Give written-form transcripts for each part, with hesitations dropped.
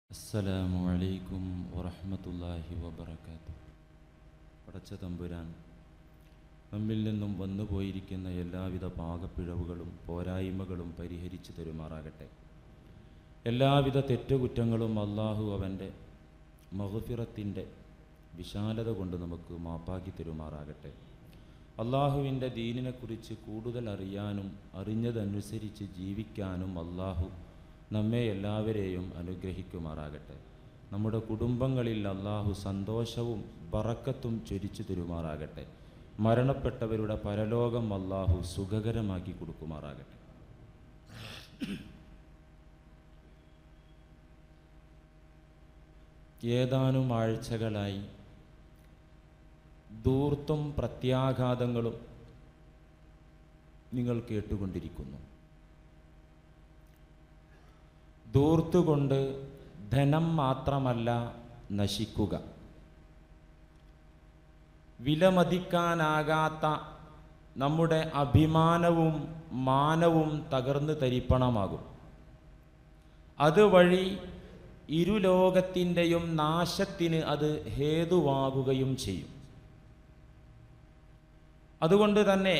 അസ്സലാമു അലൈക്കും വറഹ്മത്തുള്ളാഹി വബറകാതുഹു. പടച്ച തമ്പുരാൻ നമ്മിൽ നിന്നും വന്നുപോയിരിക്കുന്ന എല്ലാവിധ പാകപ്പിഴവുകളും പോരായ്മകളും പരിഹരിച്ചു തരുമാറാകട്ടെ. എല്ലാവിധ തെറ്റുകുറ്റങ്ങളും അള്ളാഹു അവൻ്റെ മഗ്ഫിറത്തിൻ്റെ വിശാലത കൊണ്ട് നമുക്ക് മാപ്പാക്കി തരുമാറാകട്ടെ. അള്ളാഹുവിൻ്റെ ദീനിനെക്കുറിച്ച് കൂടുതൽ അറിയാനും അറിഞ്ഞതനുസരിച്ച് ജീവിക്കാനും അള്ളാഹു നമ്മെ എല്ലാവരെയും അനുഗ്രഹിക്കുമാറാകട്ടെ. നമ്മുടെ കുടുംബങ്ങളിൽ അള്ളാഹു സന്തോഷവും ബറക്കത്തും ചൊരിച്ചു തരുമാറാകട്ടെ. മരണപ്പെട്ടവരുടെ പരലോകം അള്ളാഹു സുഖകരമാക്കി കൊടുക്കുമാറാകട്ടെ. ഏതാനും ആഴ്ചകളായി ധൂർത്തും പ്രത്യാഘാതങ്ങളും നിങ്ങൾ കേട്ടുകൊണ്ടിരിക്കുന്നു. ധൂർത്തുകൊണ്ട് ധനം മാത്രമല്ല നശിക്കുക, വിലമതിക്കാനാകാത്ത നമ്മുടെ അഭിമാനവും മാനവും തകർന്ന് തരിപ്പണമാകും. അതുവഴി ഇരുലോകത്തിൻ്റെയും നാശത്തിന് അത് ഹേതുവാകുകയും ചെയ്യും. അതുകൊണ്ട് തന്നെ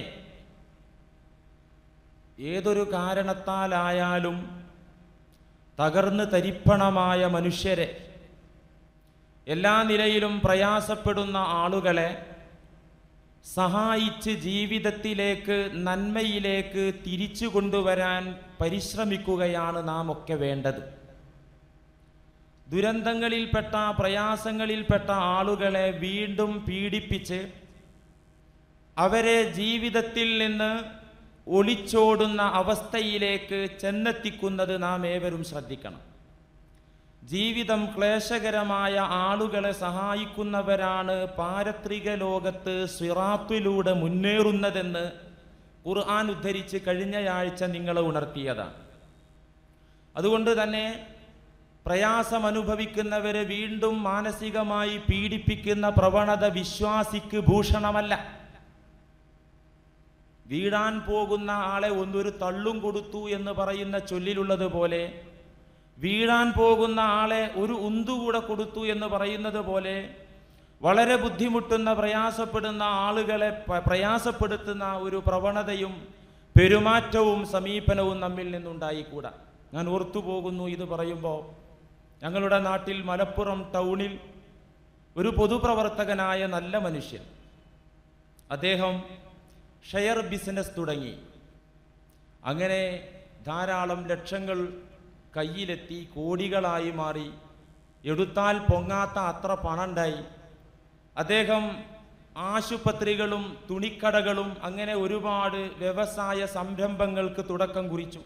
ഏതൊരു കാരണത്താലായാലും തകർന്ന് തരിപ്പണമായ മനുഷ്യരെ, എല്ലാ നിലയിലും പ്രയാസപ്പെടുന്ന ആളുകളെ സഹായിച്ച് ജീവിതത്തിലേക്ക് നന്മയിലേക്ക് തിരിച്ചു കൊണ്ടുവരാൻ പരിശ്രമിക്കുകയാണ് നാം ഒക്കെ വേണ്ടത്. ദുരന്തങ്ങളിൽപ്പെട്ട പ്രയാസങ്ങളിൽപ്പെട്ട ആളുകളെ വീണ്ടും പീഡിപ്പിച്ച് അവരെ ജീവിതത്തിൽ നിന്ന് ഒളിച്ചോടുന്ന അവസ്ഥയിലേക്ക് ചെന്നെത്തിക്കുന്നത് നാം ഏവരും ശ്രദ്ധിക്കണം. ജീവിതം ക്ലേശകരമായ ആളുകളെ സഹായിക്കുന്നവരാണ് പാരത്രിക ലോകത്ത് സിറാത്തിലൂടെ മുന്നേറുന്നതെന്ന് ഖുർആൻ ഉദ്ധരിച്ച് കഴിഞ്ഞയാഴ്ച നിങ്ങളെ ഉണർത്തിയതാണ്. അതുകൊണ്ട് തന്നെ പ്രയാസം അനുഭവിക്കുന്നവരെ വീണ്ടും മാനസികമായി പീഡിപ്പിക്കുന്ന പ്രവണത വിശ്വാസിക്ക് ഭൂഷണമല്ല. വീഴാൻ പോകുന്ന ആളെ ഒന്നൊരു തള്ളും കൊടുത്തു എന്ന് പറയുന്ന ചൊല്ലിലുള്ളതുപോലെ, വീഴാൻ പോകുന്ന ആളെ ഒരു ഉന്തുകൂടെ കൊടുത്തു എന്ന് പറയുന്നത് പോലെ, വളരെ ബുദ്ധിമുട്ടുന്ന പ്രയാസപ്പെടുന്ന ആളുകളെ പ്രയാസപ്പെടുത്തുന്ന ഒരു പ്രവണതയും പെരുമാറ്റവും സമീപനവും നമ്മിൽ നിന്നുണ്ടായിക്കൂടാ. ഞാൻ ഓർത്തുപോകുന്നു ഇത് പറയുമ്പോൾ, ഞങ്ങളുടെ നാട്ടിൽ മലപ്പുറം ടൗണിൽ ഒരു പൊതുപ്രവർത്തകനായ നല്ല മനുഷ്യൻ, അദ്ദേഹം ഷെയർ ബിസിനസ് തുടങ്ങി. അങ്ങനെ ധാരാളം ലക്ഷങ്ങൾ കയ്യിലെത്തി, കോടികളായി മാറി, എടുത്താൽ പൊങ്ങാത്ത അത്ര പണമുണ്ടായി. അദ്ദേഹം ആശുപത്രികളും തുണിക്കടകളും അങ്ങനെ ഒരുപാട് വ്യവസായ സംരംഭങ്ങൾക്ക് തുടക്കം കുറിച്ചു.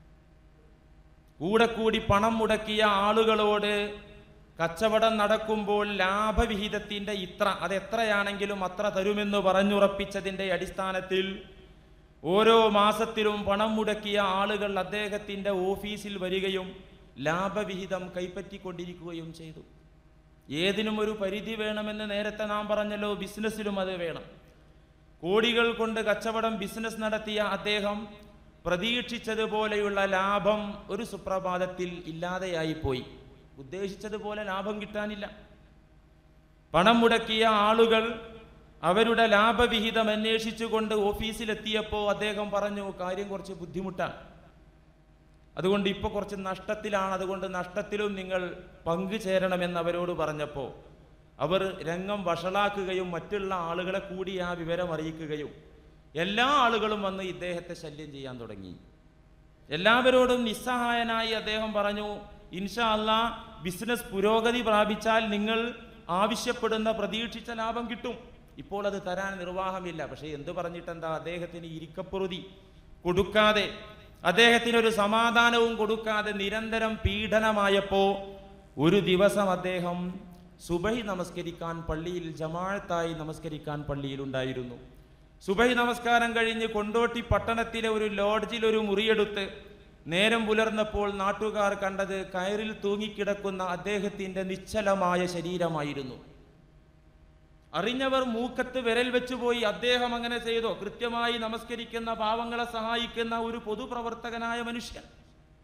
കൂടെ കൂടി പണം മുടക്കിയ ആളുകളോട് കച്ചവടം നടക്കുമ്പോൾ ലാഭവിഹിതത്തിൻ്റെ അതെത്രയാണെങ്കിലും അത്ര തരുമെന്ന് പറഞ്ഞുറപ്പിച്ചതിൻ്റെ അടിസ്ഥാനത്തിൽ ഓരോ മാസത്തിലും പണം മുടക്കിയ ആളുകൾ അദ്ദേഹത്തിൻ്റെ ഓഫീസിൽ വരികയും ലാഭവിഹിതം കൈപ്പറ്റിക്കൊണ്ടിരിക്കുകയും ചെയ്തു. ഏതിനും ഒരു പരിധി വേണമെന്ന് നേരത്തെ നാം പറഞ്ഞല്ലോ, ബിസിനസ്സിലും അത് വേണം. കോടികൾ കൊണ്ട് കച്ചവടം ബിസിനസ് നടത്തിയ അദ്ദേഹം പ്രതീക്ഷിച്ചതുപോലെയുള്ള ലാഭം ഒരു സുപ്രഭാതത്തിൽ ഇല്ലാതെയായിപ്പോയി. ഉദ്ദേശിച്ചതുപോലെ ലാഭം കിട്ടാനില്ല. പണം മുടക്കിയ ആളുകൾ അവരുടെ ലാഭവിഹിതം അന്വേഷിച്ചുകൊണ്ട് ഓഫീസിലെത്തിയപ്പോൾ അദ്ദേഹം പറഞ്ഞു, കാര്യം കുറച്ച് ബുദ്ധിമുട്ടാണ്, അതുകൊണ്ട് ഇപ്പോൾ കുറച്ച് നഷ്ടത്തിലാണ്, അതുകൊണ്ട് നഷ്ടത്തിലും നിങ്ങൾ പങ്കുചേരണമെന്ന് അവരോട് പറഞ്ഞപ്പോൾ അവർ രംഗം വഷളാക്കുകയും മറ്റുള്ള ആളുകളെ കൂടി ആ വിവരം അറിയിക്കുകയും എല്ലാ ആളുകളും വന്ന് ഇദ്ദേഹത്തെ ശല്യം ചെയ്യാൻ തുടങ്ങി. എല്ലാവരോടും നിസ്സഹായനായി അദ്ദേഹം പറഞ്ഞു, ഇൻഷാ അല്ലാഹ് ബിസിനസ് പുരോഗതി പ്രാപിച്ചാൽ നിങ്ങൾ ആവശ്യപ്പെടുന്ന പ്രതീക്ഷിച്ച ലാഭം കിട്ടും, ഇപ്പോൾ അത് തരാൻ നിർവാഹമില്ല. പക്ഷേ എന്ത് പറഞ്ഞിട്ടെന്താ, അദ്ദേഹത്തിന് ഇരിക്കപ്പൊറുതി കൊടുക്കാതെ, അദ്ദേഹത്തിനൊരു സമാധാനവും കൊടുക്കാതെ നിരന്തരം പീഡനമായപ്പോൾ ഒരു ദിവസം അദ്ദേഹം സുബഹി നമസ്കരിക്കാൻ പള്ളിയിൽ ജമാഅത്തായി നമസ്കരിക്കാൻ പള്ളിയിലുണ്ടായിരുന്നു. സുബഹി നമസ്കാരം കഴിഞ്ഞ് കൊണ്ടോട്ടി പട്ടണത്തിലെ ഒരു ലോഡ്ജിൽ ഒരു മുറിയെടുത്ത് നേരം പുലർന്നപ്പോൾ നാട്ടുകാർ കണ്ടത് കയറിൽ തൂങ്ങിക്കിടക്കുന്ന അദ്ദേഹത്തിൻ്റെ നിശ്ചലമായ ശരീരമായിരുന്നു. അറിഞ്ഞവർ മൂക്കത്ത് വിരൽ വെച്ചുപോയി. അദ്ദേഹം അങ്ങനെ ചെയ്തോ? കൃത്യമായി നമസ്കരിക്കുന്ന പാവങ്ങളെ സഹായിക്കുന്ന ഒരു പൊതുപ്രവർത്തകനായ മനുഷ്യൻ,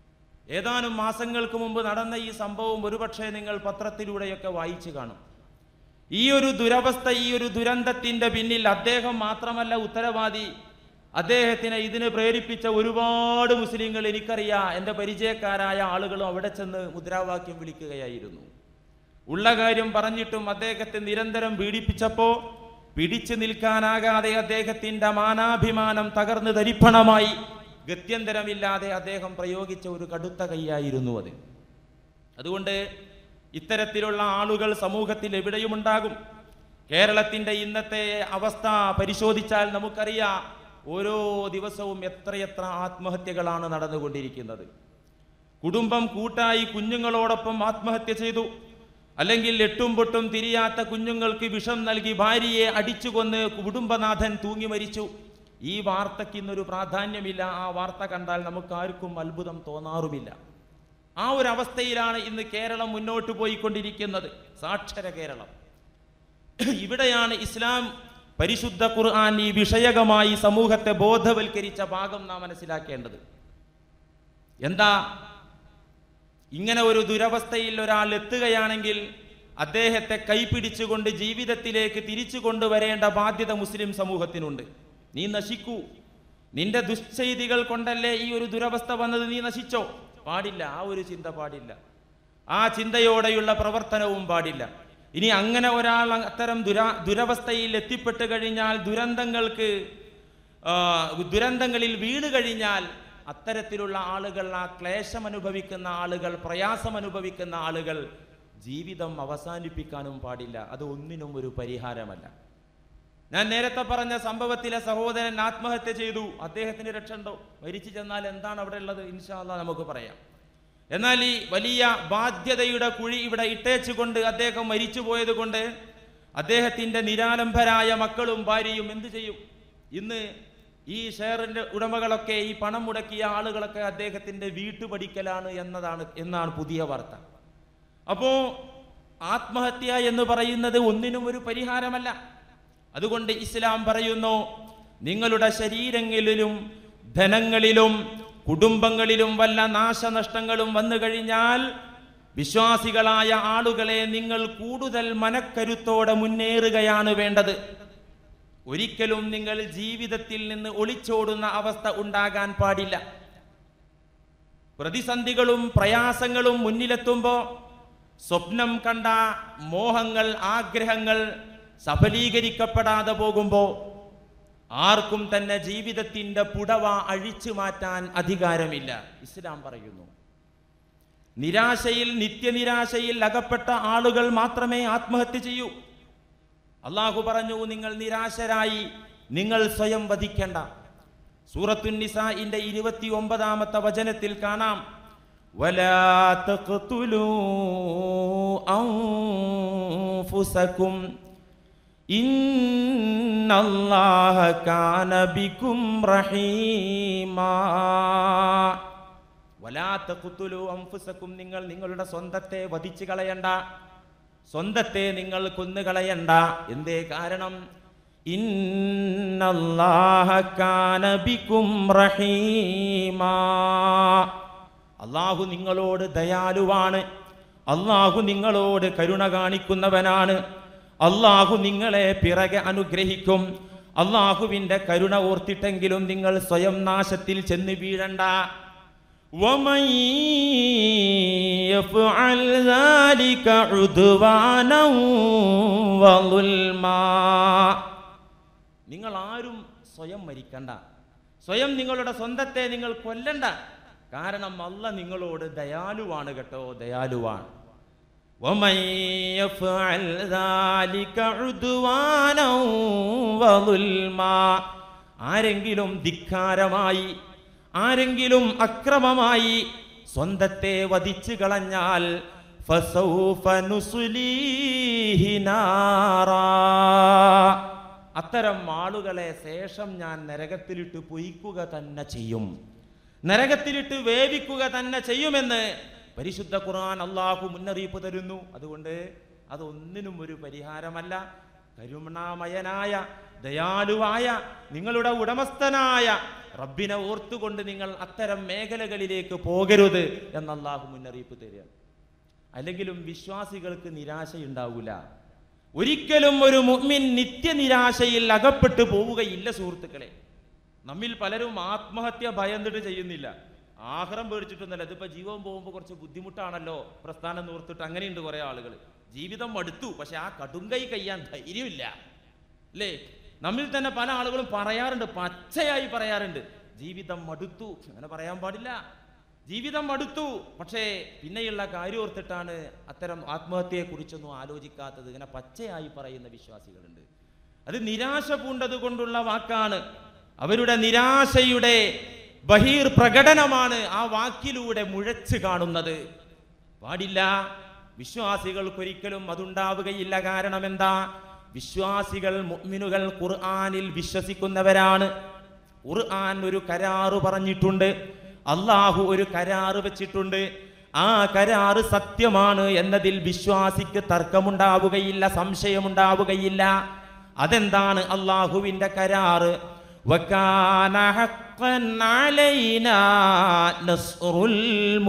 ഏതാനും മാസങ്ങൾക്ക് മുമ്പ് നടന്ന ഈ സംഭവം ഒരുപക്ഷെ നിങ്ങൾ പത്രത്തിലൂടെയൊക്കെ വായിച്ചു കാണും. ഈ ഒരു ദുരവസ്ഥ, ഈ ഒരു ദുരന്തത്തിൻ്റെ പിന്നിൽ അദ്ദേഹം മാത്രമല്ല ഉത്തരവാദി. അദ്ദേഹത്തിനെ ഇതിന് പ്രേരിപ്പിച്ച ഒരുപാട് മുസ്ലിങ്ങൾ എനിക്കറിയാം, എൻ്റെ പരിചയക്കാരായ ആളുകളും അവിടെ ചെന്ന് മുദ്രാവാക്യം വിളിക്കുകയായിരുന്നു. ഉള്ള കാര്യം പറഞ്ഞിട്ടും അദ്ദേഹത്തെ നിരന്തരം പീഡിപ്പിച്ചപ്പോൾ പിടിച്ചു നിൽക്കാനാകാതെ അദ്ദേഹത്തിൻ്റെ മാനാഭിമാനം തകർന്ന് തരിപ്പണമായി. ഗത്യന്തരമില്ലാതെ അദ്ദേഹം പ്രയോഗിച്ച ഒരു കടുത്ത കൈയായിരുന്നു അത്. അതുകൊണ്ട് ഇത്തരത്തിലുള്ള ആളുകൾ സമൂഹത്തിൽ എവിടെയുമുണ്ടാകും. കേരളത്തിൻ്റെ ഇന്നത്തെ അവസ്ഥ പരിശോധിച്ചാൽ നമുക്കറിയാം, ഓരോ ദിവസവും എത്രയെത്ര ആത്മഹത്യകളാണ് നടന്നുകൊണ്ടിരിക്കുന്നത്. കുടുംബം കൂട്ടായി കുഞ്ഞുങ്ങളോടൊപ്പം ആത്മഹത്യ ചെയ്തു, അല്ലെങ്കിൽ എട്ടും പൊട്ടും തിരിയാത്ത കുഞ്ഞുങ്ങൾക്ക് വിഷം നൽകി ഭാര്യയെ അടിച്ചു കൊന്ന് കുടുംബനാഥൻ തൂങ്ങി മരിച്ചു. ഈ വാർത്തയ്ക്ക് ഇന്നൊരു പ്രാധാന്യമില്ല. ആ വാർത്ത കണ്ടാൽ നമുക്കാർക്കും അത്ഭുതം തോന്നാറുമില്ല. ആ ഒരു അവസ്ഥയിലാണ് ഇന്ന് കേരളം മുന്നോട്ട് പോയിക്കൊണ്ടിരിക്കുന്നത്, സാക്ഷര കേരളം. ഇവിടെയാണ് ഇസ്ലാം പരിശുദ്ധ ഖുർആൻ ഈ വിഷയകമായി സമൂഹത്തെ ബോധവൽക്കരിച്ച ഭാഗം നാം മനസ്സിലാക്കേണ്ടത്. എന്താ, ഇങ്ങനെ ഒരു ദുരവസ്ഥയിൽ ഒരാൾ എത്തുകയാണെങ്കിൽ അദ്ദേഹത്തെ കൈപിടിച്ചുകൊണ്ട് ജീവിതത്തിലേക്ക് തിരിച്ചു കൊണ്ടുവരേണ്ട ബാധ്യത മുസ്ലിം സമൂഹത്തിനുണ്ട്. നീ നശിക്കൂ, നിന്റെ ദുശ്ചെയ്തികൾ കൊണ്ടല്ലേ ഈ ഒരു ദുരവസ്ഥ വന്നത്, നീ നശിച്ചോ, പാടില്ല. ആ ഒരു ചിന്ത പാടില്ല. ആ ചിന്തയോടെയുള്ള പ്രവർത്തനവും പാടില്ല. ഇനി അങ്ങനെ ഒരാൾ അത്തരം ദുരവസ്ഥയിൽ എത്തിപ്പെട്ട് കഴിഞ്ഞാൽ, ദുരന്തങ്ങളിൽ വീണ് കഴിഞ്ഞാൽ, അത്തരത്തിലുള്ള ആളുകൾ, ആ ക്ലേശം അനുഭവിക്കുന്ന ആളുകൾ, പ്രയാസം അനുഭവിക്കുന്ന ആളുകൾ ജീവിതം അവസാനിപ്പിക്കാനും പാടില്ല. അത് ഒന്നിനും ഒരു പരിഹാരമല്ല. ഞാൻ നേരത്തെ പറഞ്ഞ സംഭവത്തിലെ സഹോദരൻ ആത്മഹത്യ ചെയ്തു, അദ്ദേഹത്തിന് രക്ഷയുണ്ടോ? മരിച്ചു ചെന്നാൽ എന്താണ് അവിടെ ഉള്ളത്? ഇൻഷാ അല്ലാഹ് നമുക്ക് പറയാം. എന്നാൽ ഈ വലിയ ബാധ്യതയുടെ കുഴി ഇവിടെ ഇട്ടേച്ചുകൊണ്ട് അദ്ദേഹം മരിച്ചു പോയത് കൊണ്ട് അദ്ദേഹത്തിൻ്റെ നിരാലംബരായ മക്കളും ഭാര്യയും എന്തു ചെയ്യും? ഇന്ന് ഈ ഷെയറിൻ്റെ ഉടമകളൊക്കെ, ഈ പണം മുടക്കിയ ആളുകളൊക്കെ അദ്ദേഹത്തിൻ്റെ വീട്ടുപടിക്കലാണ് എന്നാണ് പുതിയ വാർത്ത. അപ്പോൾ ആത്മഹത്യ എന്ന് പറയുന്നത് ഒന്നിനും ഒരു പരിഹാരമല്ല. അതുകൊണ്ട് ഇസ്ലാം പറയുന്നു, നിങ്ങളുടെ ശരീരങ്ങളിലും ധനങ്ങളിലും കുടുംബങ്ങളിലും വല്ല നാശനഷ്ടങ്ങളും വന്നു കഴിഞ്ഞാൽ വിശ്വാസികളായ ആളുകളെ നിങ്ങൾ കൂടുതൽ മനക്കരുത്തോടെ മുന്നേറുകയാണ് വേണ്ടത്. ഒരിക്കലും നിങ്ങൾ ജീവിതത്തിൽ നിന്ന് ഒളിച്ചോടുന്ന അവസ്ഥ ഉണ്ടാകാൻ പാടില്ല. പ്രതിസന്ധികളും പ്രയാസങ്ങളും മുന്നിലെത്തുമ്പോൾ സ്വപ്നം കണ്ട മോഹങ്ങൾ, ആഗ്രഹങ്ങൾ സഫലീകരിക്കപ്പെടാതെ പോകുമ്പോൾ ആർക്കും തന്നെ ജീവിതത്തിൻ്റെ പുടവ അഴിച്ചു മാറ്റാൻ അധികാരമില്ല. ഇസ്ലാം പറയുന്നു, നിരാശയിൽ, നിത്യനിരാശയിൽ അകപ്പെട്ട ആളുകൾ മാത്രമേ ആത്മഹത്യ ചെയ്യൂ. അള്ളാഹു പറഞ്ഞു, നിങ്ങൾ നിരാശരായി നിങ്ങൾ സ്വയം വധിക്കേണ്ട. സൂറത്തുൻ നിസാഇന്റെ 29-ാമത്തെ വചനത്തിൽ കാണാം, വലാ തഖ്തുലൂ അൻഫുസകും ഇന്നല്ലാഹ കാന ബികും റഹീമാ. വലാ തഖ്തുലൂ അൻഫുസകും, നിങ്ങൾ നിങ്ങളുടെ സ്വന്തത്തെ വധിച്ചു കളയണ്ട, സ്വന്തത്തെ നിങ്ങൾ കൊന്നുകളയണ്ട. എന്തേ കാരണം? ഇന്നല്ലാഹ കാന ബികും റഹീമാ. അല്ലാഹു നിങ്ങളോട് ദയാലുവാണ്, അല്ലാഹു നിങ്ങളോട് കരുണ കാണിക്കുന്നവനാണ്. അല്ലാഹു നിങ്ങളെ പിറകെ അനുഗ്രഹിക്കും. അല്ലാഹുവിൻ്റെ കരുണ ഓർത്തിട്ടെങ്കിലും നിങ്ങൾ സ്വയം നാശത്തിൽ ചെന്ന് വീഴണ്ട. وَمَن يَفْعَلْ ذَلِكَ عُدْوَانًا وَظُلْمًا. നിങ്ങൾ ആരും സ്വയം മരിക്കണ്ട, സ്വയം നിങ്ങളുടെ സ്വന്തത്തെ നിങ്ങൾ കൊല്ലണ്ട. കാരണം അല്ലാഹ് നിങ്ങളോട് ദയാലുവാണ് കേട്ടോ, ദയാലുവാണ്. وَمَن يَفْعَلْ ذَلِكَ عُدْوَانًا وَظُلْمًا. ആരെങ്കിലും ധിക്കാരമായി, ആരെങ്കിലും അക്രമമായി സ്വന്തത്തെ വധിച്ചു കളഞ്ഞാൽ ഫസൗഫ നുസ്ലീഹി നാറാ. അത്തരം ആളുകളെ ശേഷം ഞാൻ നരകത്തിലിട്ട് പൊയ്ക്കുക തന്നെ ചെയ്യും, നരകത്തിലിട്ട് വേവിക്കുക തന്നെ ചെയ്യുമെന്ന് പരിശുദ്ധ ഖുർആൻ അല്ലാഹു മുന്നറിയിപ്പ് തരുന്നു. അതുകൊണ്ട് അതൊന്നിനും ഒരു പരിഹാരമല്ല. കരുണാമയനായ ദയാലുവായ നിങ്ങളുടെ ഉടമസ്ഥനായ റബ്ബിനെ ഓർത്തുകൊണ്ട് നിങ്ങൾ അത്തരം മേഖലകളിലേക്ക് പോകരുത് എന്ന് അല്ലാഹു മുന്നറിയിപ്പ് തരികയാണ്. അല്ലെങ്കിലും വിശ്വാസികൾക്ക് നിരാശയുണ്ടാവില്ല. ഒരിക്കലും ഒരു മുഅ്മിൻ നിത്യനിരാശയിൽ അകപ്പെട്ടു പോവുകയില്ല. സുഹൃത്തുക്കളെ, നമ്മിൽ പലരും ആത്മഹത്യ ഭയന്നിട്ട് ചെയ്യുന്നില്ല, ആഖിറം പേടിച്ചിട്ടൊന്നല്ല. ഇതിപ്പോൾ ജീവൻ പോകുമ്പോൾ കുറച്ച് ബുദ്ധിമുട്ടാണല്ലോ പ്രസ്ഥാനം നോർത്തിട്ട് അങ്ങനെയുണ്ട് കുറേ ആളുകൾ. ജീവിതം മടുത്തു, പക്ഷെ ആ കടുങ്കൈ കയ്യാൻ ധൈര്യമില്ല അല്ലേ? നമ്മിൽ തന്നെ പല ആളുകളും പറയാറുണ്ട്, പച്ചയായി പറയാറുണ്ട്, ജീവിതം മടുത്തു. അങ്ങനെ പറയാൻ പാടില്ല. ജീവിതം മടുത്തു, പക്ഷേ പിന്നെയുള്ള കാര്യം ഓർത്തിട്ടാണ് അത്തരം ആത്മഹത്യയെക്കുറിച്ചൊന്നും ആലോചിക്കാത്തത്. ഇങ്ങനെ പച്ചയായി പറയുന്ന വിശ്വാസികളുണ്ട്. അത് നിരാശ പൂണ്ടത് കൊണ്ടുള്ള വാക്കാണ്. അവരുടെ നിരാശയുടെ ബഹിർ പ്രകടനമാണ് ആ വാക്കിലൂടെ മുഴച്ചു കാണുന്നത്. പാടില്ല. വിശ്വാസികൾക്കൊരിക്കലും അതുണ്ടാവുകയില്ല. കാരണം എന്താ? വിശ്വാസികൾ, മുഅ്മിനുകൾ ഖുർആനിൽ വിശ്വസിക്കുന്നവരാണ്. ഖുർആൻ ഒരു കരാറ് പറഞ്ഞിട്ടുണ്ട്, അല്ലാഹു ഒരു കരാറ് വെച്ചിട്ടുണ്ട്. ആ കരാറ് സത്യമാണ് എന്നതിൽ വിശ്വാസിക്ക് തർക്കമുണ്ടാവുകയില്ല, സംശയമുണ്ടാവുകയില്ല. അതെന്താണ് അല്ലാഹുവിന്റെ കരാറ്? വകാന ഹഖ്ഖൻ അലൈനാ നസ്റുൽ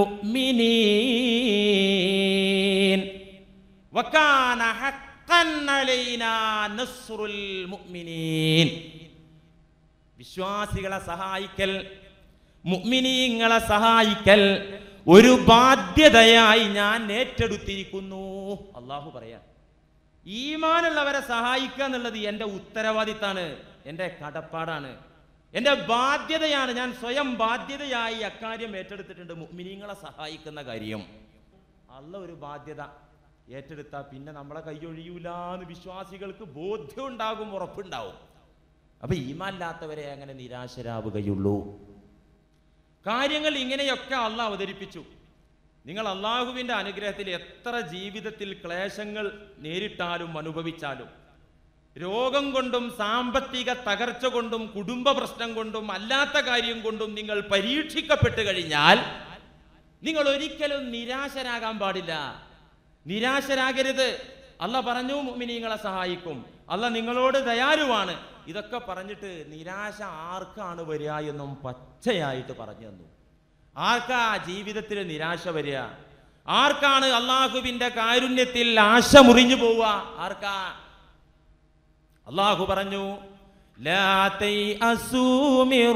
മുഅ്മിനീൻ. വകാന ഹഖ്ഖൻ അലൈനാ നസ്റുൽ മുഅ്മിനീൻ. വിശ്വാസികളെ സഹായിക്കൽ, മുഅ്മിനീങ്ങളെ സഹായിക്കൽ ഒരു ബാധ്യതയായി ഞാൻ ഏറ്റെടുത്തിരിക്കുന്നു. അല്ലാഹു പറയാ, ഈമാനുള്ളവരെ സഹായിക്കുക എന്നുള്ളത് എൻ്റെ ഉത്തരവാദിത്താണ്, എൻ്റെ കടപ്പാടാണ്, എൻ്റെ ബാധ്യതയാണ്. ഞാൻ സ്വയം ബാധ്യതയായി അക്കാര്യം ഏറ്റെടുത്തിട്ടുണ്ട്, മുഅ്മിനീങ്ങളെ സഹായിക്കുന്ന കാര്യം. അല്ലാഹു ഒരു ബാധ്യത ഏറ്റെടുത്താൽ പിന്നെ നമ്മളെ കൈയൊഴിയൂല എന്ന് വിശ്വാസികൾക്ക് ബോധ്യം ഉണ്ടാകും, ഉറപ്പുണ്ടാവും. അപ്പൊ ഈമാനില്ലാത്തവരെ അങ്ങനെ നിരാശരാവുകയുള്ളൂ. കാര്യങ്ങൾ ഇങ്ങനെയൊക്കെ അള്ളാഹു അവതരിപ്പിച്ചു. നിങ്ങൾ അള്ളാഹുവിൻ്റെ അനുഗ്രഹത്തിൽ എത്ര ജീവിതത്തിൽ ക്ലേശങ്ങൾ നേരിട്ടാലും അനുഭവിച്ചാലും, രോഗം കൊണ്ടും സാമ്പത്തിക തകർച്ച കൊണ്ടും കുടുംബ പ്രശ്നം കൊണ്ടും അല്ലാത്ത കാര്യം കൊണ്ടും നിങ്ങൾ പരീക്ഷിക്കപ്പെട്ട് കഴിഞ്ഞാൽ നിങ്ങൾ ഒരിക്കലും നിരാശരാകാൻ പാടില്ല. നിരാശരാകരുത്. അല്ലാഹ് പറഞ്ഞു മുഅ്മിനീങ്ങളെ സഹായിക്കും, അല്ലാഹ് നിങ്ങളോട് ദയാലുവാണ്. ഇതൊക്കെ പറഞ്ഞിട്ട് നിരാശ ആർക്കാണ് വരിക എന്നും പച്ചയായിട്ട് പറഞ്ഞു തന്നു. ആർക്കാ ജീവിതത്തിൽ നിരാശ വരിക? ആർക്കാണ് അള്ളാഹുവിന്റെ കാരുണ്യത്തിൽ ആശ മുറിഞ്ഞു പോവുക? ആർക്കാ? അള്ളാഹു പറഞ്ഞു, ലാ തൈഅസൂ മിർ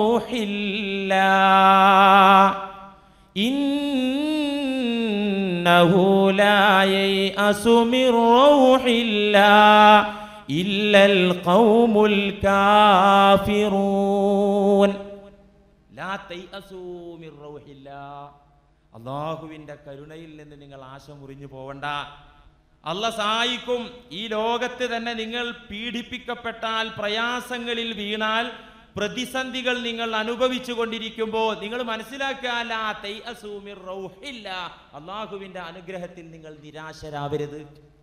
റൗഹില്ലാഹ് ഇന്നഹു ലാ യൈഅസു മിർ റൗഹില്ലാഹ് ഇല്ലൽ ഖൗമുൽ കാഫിറൂൻ. ലാ തൈഅസൂ മിർ റൗഹില്ലാഹ്. അല്ലാഹുവിന്റെ കരുണയിൽ നിന്ന് നിങ്ങൾ ആശ മുറിഞ്ഞു പോവണ്ട. അല്ലാഹ് സഹായിക്കും. ഈ ലോകത്ത് തന്നെ നിങ്ങൾ പീഡിപ്പിക്കപ്പെട്ടാൽ, പ്രയാസങ്ങളിൽ വീണാൽ, പ്രതിസന്ധികൾ നിങ്ങൾ അനുഭവിച്ചു കൊണ്ടിരിക്കുമ്പോൾ നിങ്ങൾ മനസ്സിലാക്കുക, ലാ തൈഅസൂ മിർ റൗഹില്ലാഹ്. അല്ലാഹുവിന്റെ അനുഗ്രഹത്തിൽ നിങ്ങൾ നിരാശരാവരുത്.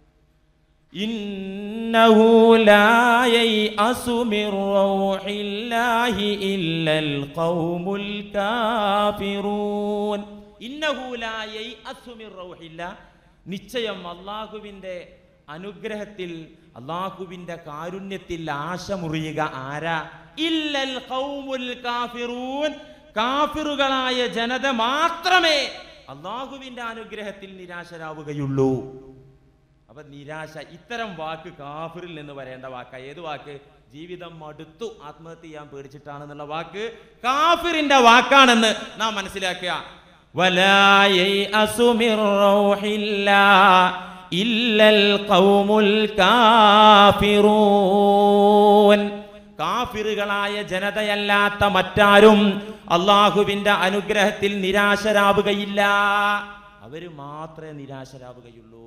ഇന്നഹു ലാ യൈഅസു മിർ റൗഹില്ലാഹി ഇല്ലൽ ഖൗമുൽ കാഫിറൂൻ. ഇന്നഹു ലാ യൈഅസു മിർ റൗഹില്ലാഹ്. നിശ്ചയം അല്ലാഹുവിൻ്റെ അനുഗ്രഹത്തിൽ, അല്ലാഹുവിൻ്റെ കാരുണ്യത്തിൽ ആശ മുറിയുക ആരാ? ഇല്ലൽ ഖൗമുൽ കാഫിറൂൻ. കാഫിറുകളായ ജനത മാത്രമേ അല്ലാഹുവിൻ്റെ അനുഗ്രഹത്തിൽ നിരാശരാവുകയുള്ളൂ. അപ്പൊ നിരാശ, ഇത്തരം വാക്ക് കാഫിറിൽ നിന്ന് വരേണ്ട വാക്ക. ഏത് വാക്ക്? ജീവിതം മടുത്തു, ആത്മഹത്യ ചെയ്യാൻ പേടിച്ചിട്ടാണെന്നുള്ള വാക്ക് കാഫിറിന്റെ വാക്കാണെന്ന് നാം മനസ്സിലാക്കുക. വലാ യൈഅസു മിർ റൗഹില്ലാഹ് ഇല്ലൽ ഖൗമുൽ കാഫിറൂൻ. കാഫിറുകളായ ജനതയല്ലാത്ത മറ്റാരും അല്ലാഹുവിന്റെ അനുഗ്രഹത്തിൽ നിരാശരാവുകയില്ല. അവര് മാത്രമേ നിരാശരാവുകയുള്ളൂ.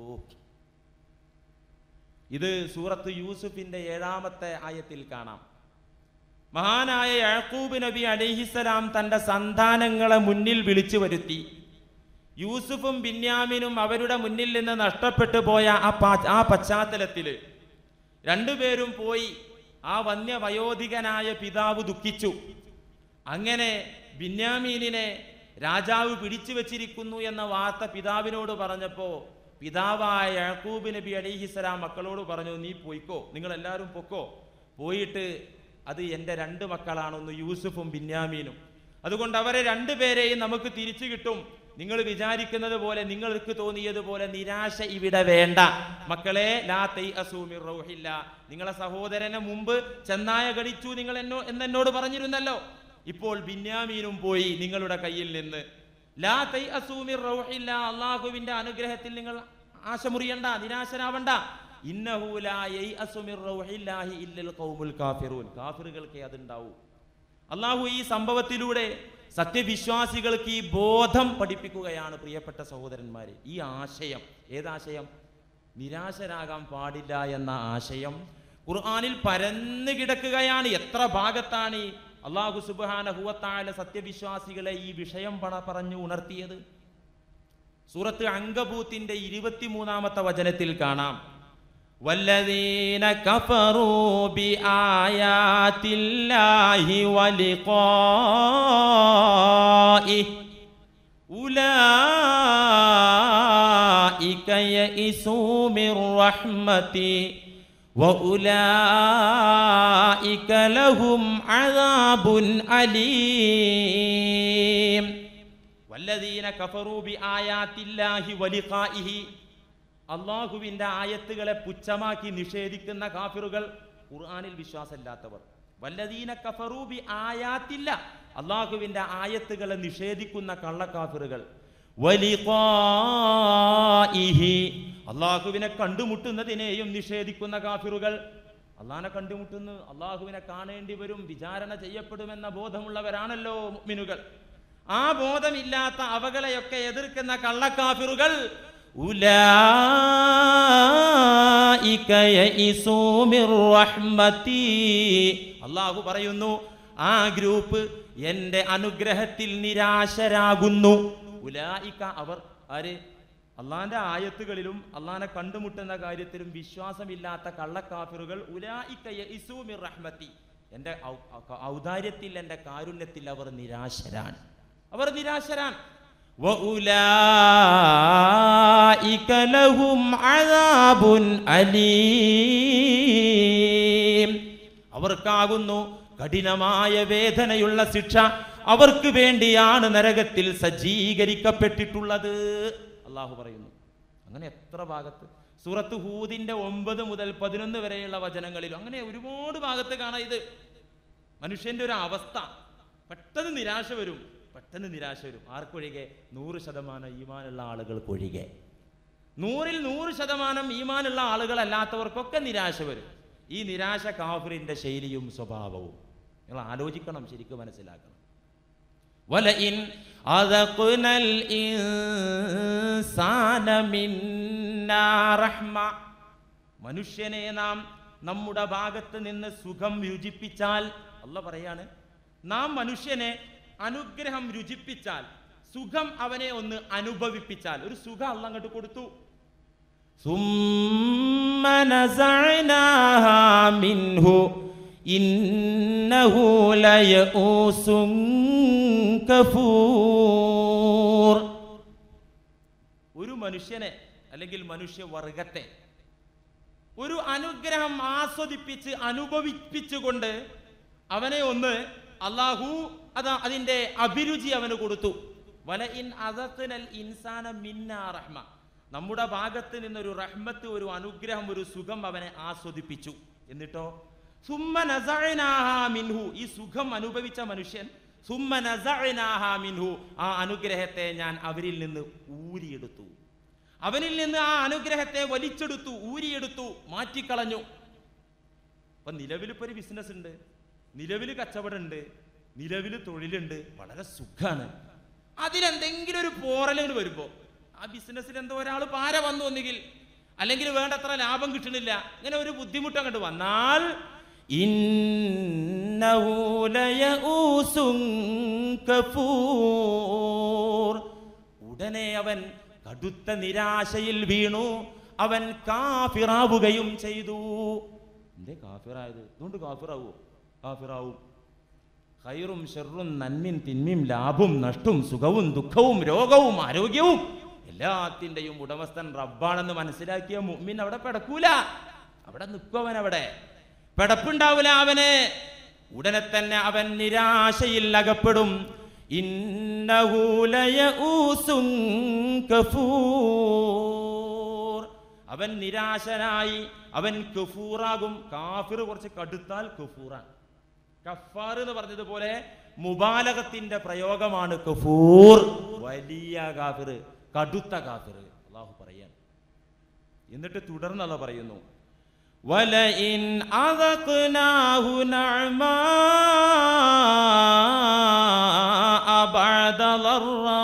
ഇത് സൂറത്ത് യൂസുഫിന്റെ 7-ാമത്തെ ആയത്തിൽ കാണാം. മഹാനായ യാക്കൂബ് നബി അലൈഹിസ്സലാം തന്റെ സന്താനങ്ങളെ മുന്നിൽ വിളിച്ചു വരുത്തി. യൂസുഫും ബിന്യാമിനും അവരുടെ മുന്നിൽ നിന്ന് നഷ്ടപ്പെട്ടു പോയ ആ പശ്ചാത്തലത്തിൽ രണ്ടുപേരും പോയി. ആ വന്യവയോധികനായ പിതാവ് ദുഃഖിച്ചു. അങ്ങനെ ബിന്യാമീനിനെ രാജാവ് പിടിച്ചു വച്ചിരിക്കുന്നു എന്ന വാർത്ത പിതാവിനോട് പറഞ്ഞപ്പോൾ പിതാവായ യാക്കൂബ് നബി അലൈഹിസ്സലാം മക്കളോട് പറഞ്ഞു, നീ പോയിക്കോ, നിങ്ങളെല്ലാവരും പൊക്കോ, പോയിട്ട് അത് എൻ്റെ 2 മക്കളാണൊന്ന് യൂസുഫും ബിന്യാമീനും, അതുകൊണ്ട് അവരെ 2 പേരെയും നമുക്ക് തിരിച്ചു കിട്ടും. നിങ്ങൾ വിചാരിക്കുന്നത് പോലെ, നിങ്ങൾക്ക് തോന്നിയതുപോലെ നിരാശ ഇവിടെ വേണ്ട മക്കളെ. ലാ തൈഅസൂ മിർ റൗഹില്ല, നിങ്ങളെ സഹോദരനെ മുമ്പ് ചെന്നായ കടിച്ചു നിങ്ങൾ എന്നോട് പറഞ്ഞിരുന്നല്ലോ, ഇപ്പോൾ ബിന്യാമീനും പോയി നിങ്ങളുടെ കയ്യിൽ നിന്ന്. ലാ തൈഅസൂ മിർ റൗഹില്ല, അല്ലാഹുവിന്റെ അനുഗ്രഹത്തിൽ നിങ്ങൾ ആശമുറിയണ്ട, നിരാശരാവണ്ട. ഇന്നഹു ലാ യൈഅസു മിർ റൗഹില്ലാഹി ഇല്ലൽ ഖൗമുൽ കാഫിറൂൻ, കാഫിറുകൾക്കേ അതുണ്ടാവൂ. അല്ലാഹു ഈ സംഭവത്തിലൂടെ സത്യവിശ്വാസികൾക്ക് ഈ ബോധം പഠിപ്പിക്കുകയാണ്. പ്രിയപ്പെട്ട സഹോദരന്മാരെ, ഈ ആശയം, ഏതാശയം? നിരാശരാകാൻ പാടില്ല എന്ന ആശയം ഖുർആനിൽ പരന്നു കിടക്കുകയാണ്. എത്ര ഭാഗത്താണ് അല്ലാഹു സുബ്ഹാനഹു വ തആല സത്യവിശ്വാസികളെ ഈ വിഷയം പറഞ്ഞു ഉണർത്തിയത്? സൂറത്ത് അങ്കബൂത്തിന്റെ 23-ാമത്തെ വചനത്തിൽ കാണാം, വല്ലദീന കഫറൂ ബിആയാതില്ലാഹി വലിഖാഇഹി ഉലൈക യഇസൂ മിർ റഹ്മതി വഉലൈക ലഹും അദാബുൻ അലീം. വല്ലദീന കഫറൂ ബിആയാതില്ലാഹി വലിഖാഇഹി, അല്ലാഹുവിന്റെ ആയത്തുകളെ പുച്ഛമാക്കി നിഷേധിക്കുന്ന കാഫിറുകൾ, ഖുർആനിൽ വിശ്വാസമില്ലാത്തവർ. വല്ലദീന കഫറൂ ബിആയാതില്ല, അല്ലാഹുവിന്റെ ആയത്തുകളെ നിഷേധിക്കുന്ന കള്ളക്കാഫിറുകൾ. വലിഖാഇഹി, അല്ലാഹുവിനെ കണ്ടുമുട്ടുന്നതിനെയും നിഷേധിക്കുന്ന കാഫിറുകൾ. അല്ലാഹുവിനെ കണ്ടുമുട്ടുന്നു, അല്ലാഹുവിനെ കാണേണ്ടി വരും, വിചാരണ ചെയ്യപ്പെടുമെന്ന ബോധമുള്ളവരാണല്ലോ മുഅ്മിനുകൾ. ആ ബോധമില്ലാത്ത അവകളെയൊക്കെ എതിർക്കുന്ന കള്ളക്കാഫിറുകൾ, ഉലൈക യഇസൂ മിർ റഹ്മതി, അല്ലാഹു പറയുന്നു ആ ഗ്രൂപ്പ് എൻ്റെ അനുഗ്രഹത്തിൽ നിരാശരാകുന്നു. ഉലൈക, അവർ ആര്? അള്ളാന്റെ ആയത്തുകളിലും അള്ളാനെ കണ്ടുമുട്ടുന്ന കാര്യത്തിലും വിശ്വാസമില്ലാത്ത കള്ളക്കാഫിറുകൾ. ഉലൈക യഇസൂ മിർ റഹ്മതി, എൻ്റെ ഔദാര്യത്തിൽ, എൻ്റെ കാരുണ്യത്തിൽ അവർ നിരാശരാണ്, അവർ നിരാശരാണ്. വഉലൈക ലഹും അദാബുൻ അലീം, അവർക്കാകുന്നു കഠിനമായ വേദനയുള്ള ശിക്ഷ, അവർക്ക് വേണ്ടിയാണ് നരകത്തിൽ സജ്ജീകരിക്കപ്പെട്ടിട്ടുള്ളത്. അല്ലാഹു പറയുന്നു. അങ്ങനെ എത്ര ഭാഗത്ത്, സൂറത്ത് ഹൂദിന്റെ 9 മുതൽ 11 വരെയുള്ള വചനങ്ങളിലും അങ്ങനെ ഒരുപാട് ഭാഗത്ത് കാണാം ഇത്. മനുഷ്യന്റെ ഒരു അവസ്ഥ, പെട്ടെന്ന് നിരാശ വരും, പെട്ടെന്ന് നിരാശ വരും. ആർക്കൊഴികെ? 100% ഈമാനുള്ള ആളുകൾക്കൊഴികെ. 100-ൽ 100% ഈമാനുള്ള ആളുകളല്ലാത്തവർക്കൊക്കെ നിരാശ വരും. ഈ നിരാശ കാഫിറിന്റെ ശൈലിയും സ്വഭാവവും നിങ്ങൾ ആലോചിക്കണം, ശരിക്കും മനസ്സിലാക്കണം. വലഇൻ അദഖ്നൽ ഇൻസാന മിന്നാ റഹ്മ, മനുഷ്യനെ നാം നമ്മുടെ ഭാഗത്ത് നിന്ന് സുഖം രുചിപ്പിച്ചാൽ, അല്ലാഹു പറയാണ്, നാം മനുഷ്യനെ അനുഗ്രഹം രുചിപ്പിച്ചാൽ, സുഖം അവനെ ഒന്ന് അനുഭവിപ്പിച്ചാൽ, ഒരു സുഖം അല്ലാഹു അങ്ങോട്ട് കൊടുത്തു. സുമ്മ നസഅനാഹാ മിൻഹു ഇന്നഹു ലയഊസുൻ കഫൂർ. ഒരു മനുഷ്യനെ അല്ലെങ്കിൽ മനുഷ്യവർഗത്തെ ഒരു അനുഗ്രഹം ആസ്വദിപ്പിച്ച് അനുഭവിപ്പിച്ചുകൊണ്ട് അവനെ ഒന്ന് അല്ലാഹു അതിന്റെ അഭിരുചി അവന് കൊടുത്തു. വലഇൻ അദഖ്നൽ ഇൻസാന മിന്നാ റഹ്മ, നമ്മുടെ ഭാഗത്ത് നിന്നൊരു റഹ്മത്ത്, ഒരു അനുഗ്രഹം, ഒരു സുഖം അവനെ ആസ്വദിപ്പിച്ചു. എന്നിട്ടോ സുമ്മ നസഅനാഹാ മിൻഹു, ഈ സുഖം അനുഭവിച്ച മനുഷ്യൻ, സുമ്മ നസഅനാഹാ മിൻഹു, ആ അനുഗ്രഹത്തെ ഞാൻ അവരിൽ നിന്ന് ഊരിയെടുത്തു, അവനിൽ നിന്ന് ആ അനുഗ്രഹത്തെ വലിച്ചെടുത്തു, ഊരിയെടുത്തു, മാറ്റിക്കളഞ്ഞു. അപ്പൊ നിലവിലിപ്പോ ഒരു ബിസിനസ് ഉണ്ട്, നിലവിൽ കച്ചവടം ഉണ്ട്, നിലവിൽ തൊഴിലുണ്ട്, വളരെ സുഖാണ്. അതിലെന്തെങ്കിലും ഒരു പോറലുകൾ വരുമ്പോ, ആ ബിസിനസ്സിൽ എന്തോ ഒരാൾ പാര വന്നു ഒന്നുകിൽ, അല്ലെങ്കിൽ വേണ്ടത്ര ലാഭം കിട്ടണില്ല, ഇങ്ങനെ ഒരു ബുദ്ധിമുട്ട് അങ്ങോട്ട് വന്നാൽ, ഇന്നഹു ലയഊസുൻ കഫൂർ, ഉടനെ അവൻ കടുത്ത നിരാശയിൽ വീണു, അവൻ കാഫിറാവുകയും ചെയ്തു. എന്തേ കാഫിറായത്? അതുകൊണ്ട് കാഫിറാവോ? കാഫിറാവും. ഖൈറും ഷർറും, നന്മയും തിന്മയും, ലാഭവും നഷ്ടവും, സുഖവും ദുഃഖവും, രോഗവും ആരോഗ്യവും എല്ലാത്തിൻ്റെയും ഉടമസ്ഥൻ റബ്ബാണെന്ന് മനസ്സിലാക്കിയ മുഅ്മിൻ അവിടെ പെടക്കൂല, അവിടെ നിൽക്കും. അവിടെ പെടപ്പുണ്ടാവില്ല അവന്. ഉടനെ തന്നെ അവൻ നിരാശയിൽ അകപ്പെടും. ഇന്നഹു ലയഊസുൻ കഫൂർ, അവൻ നിരാശനായി അവൻ കഫൂറാകും. കാഫിർ കുറച്ച് കടുത്താൽ കഫൂറാണ്. കഫാർ എന്ന് പറഞ്ഞതുപോലെ മുബാലഗത്തിന്റെ പ്രയോഗമാണ് കഫൂർ. വലിയ കാഫിർ, കടുത്ത കാഫിർ അല്ലാഹു പറയാൻ. എന്നിട്ട് തുടർന്ന് അല്ലാഹു പറയുന്നു, വലഇൻ അദഖനാഹു നഅമാ ബഅദ ളറാ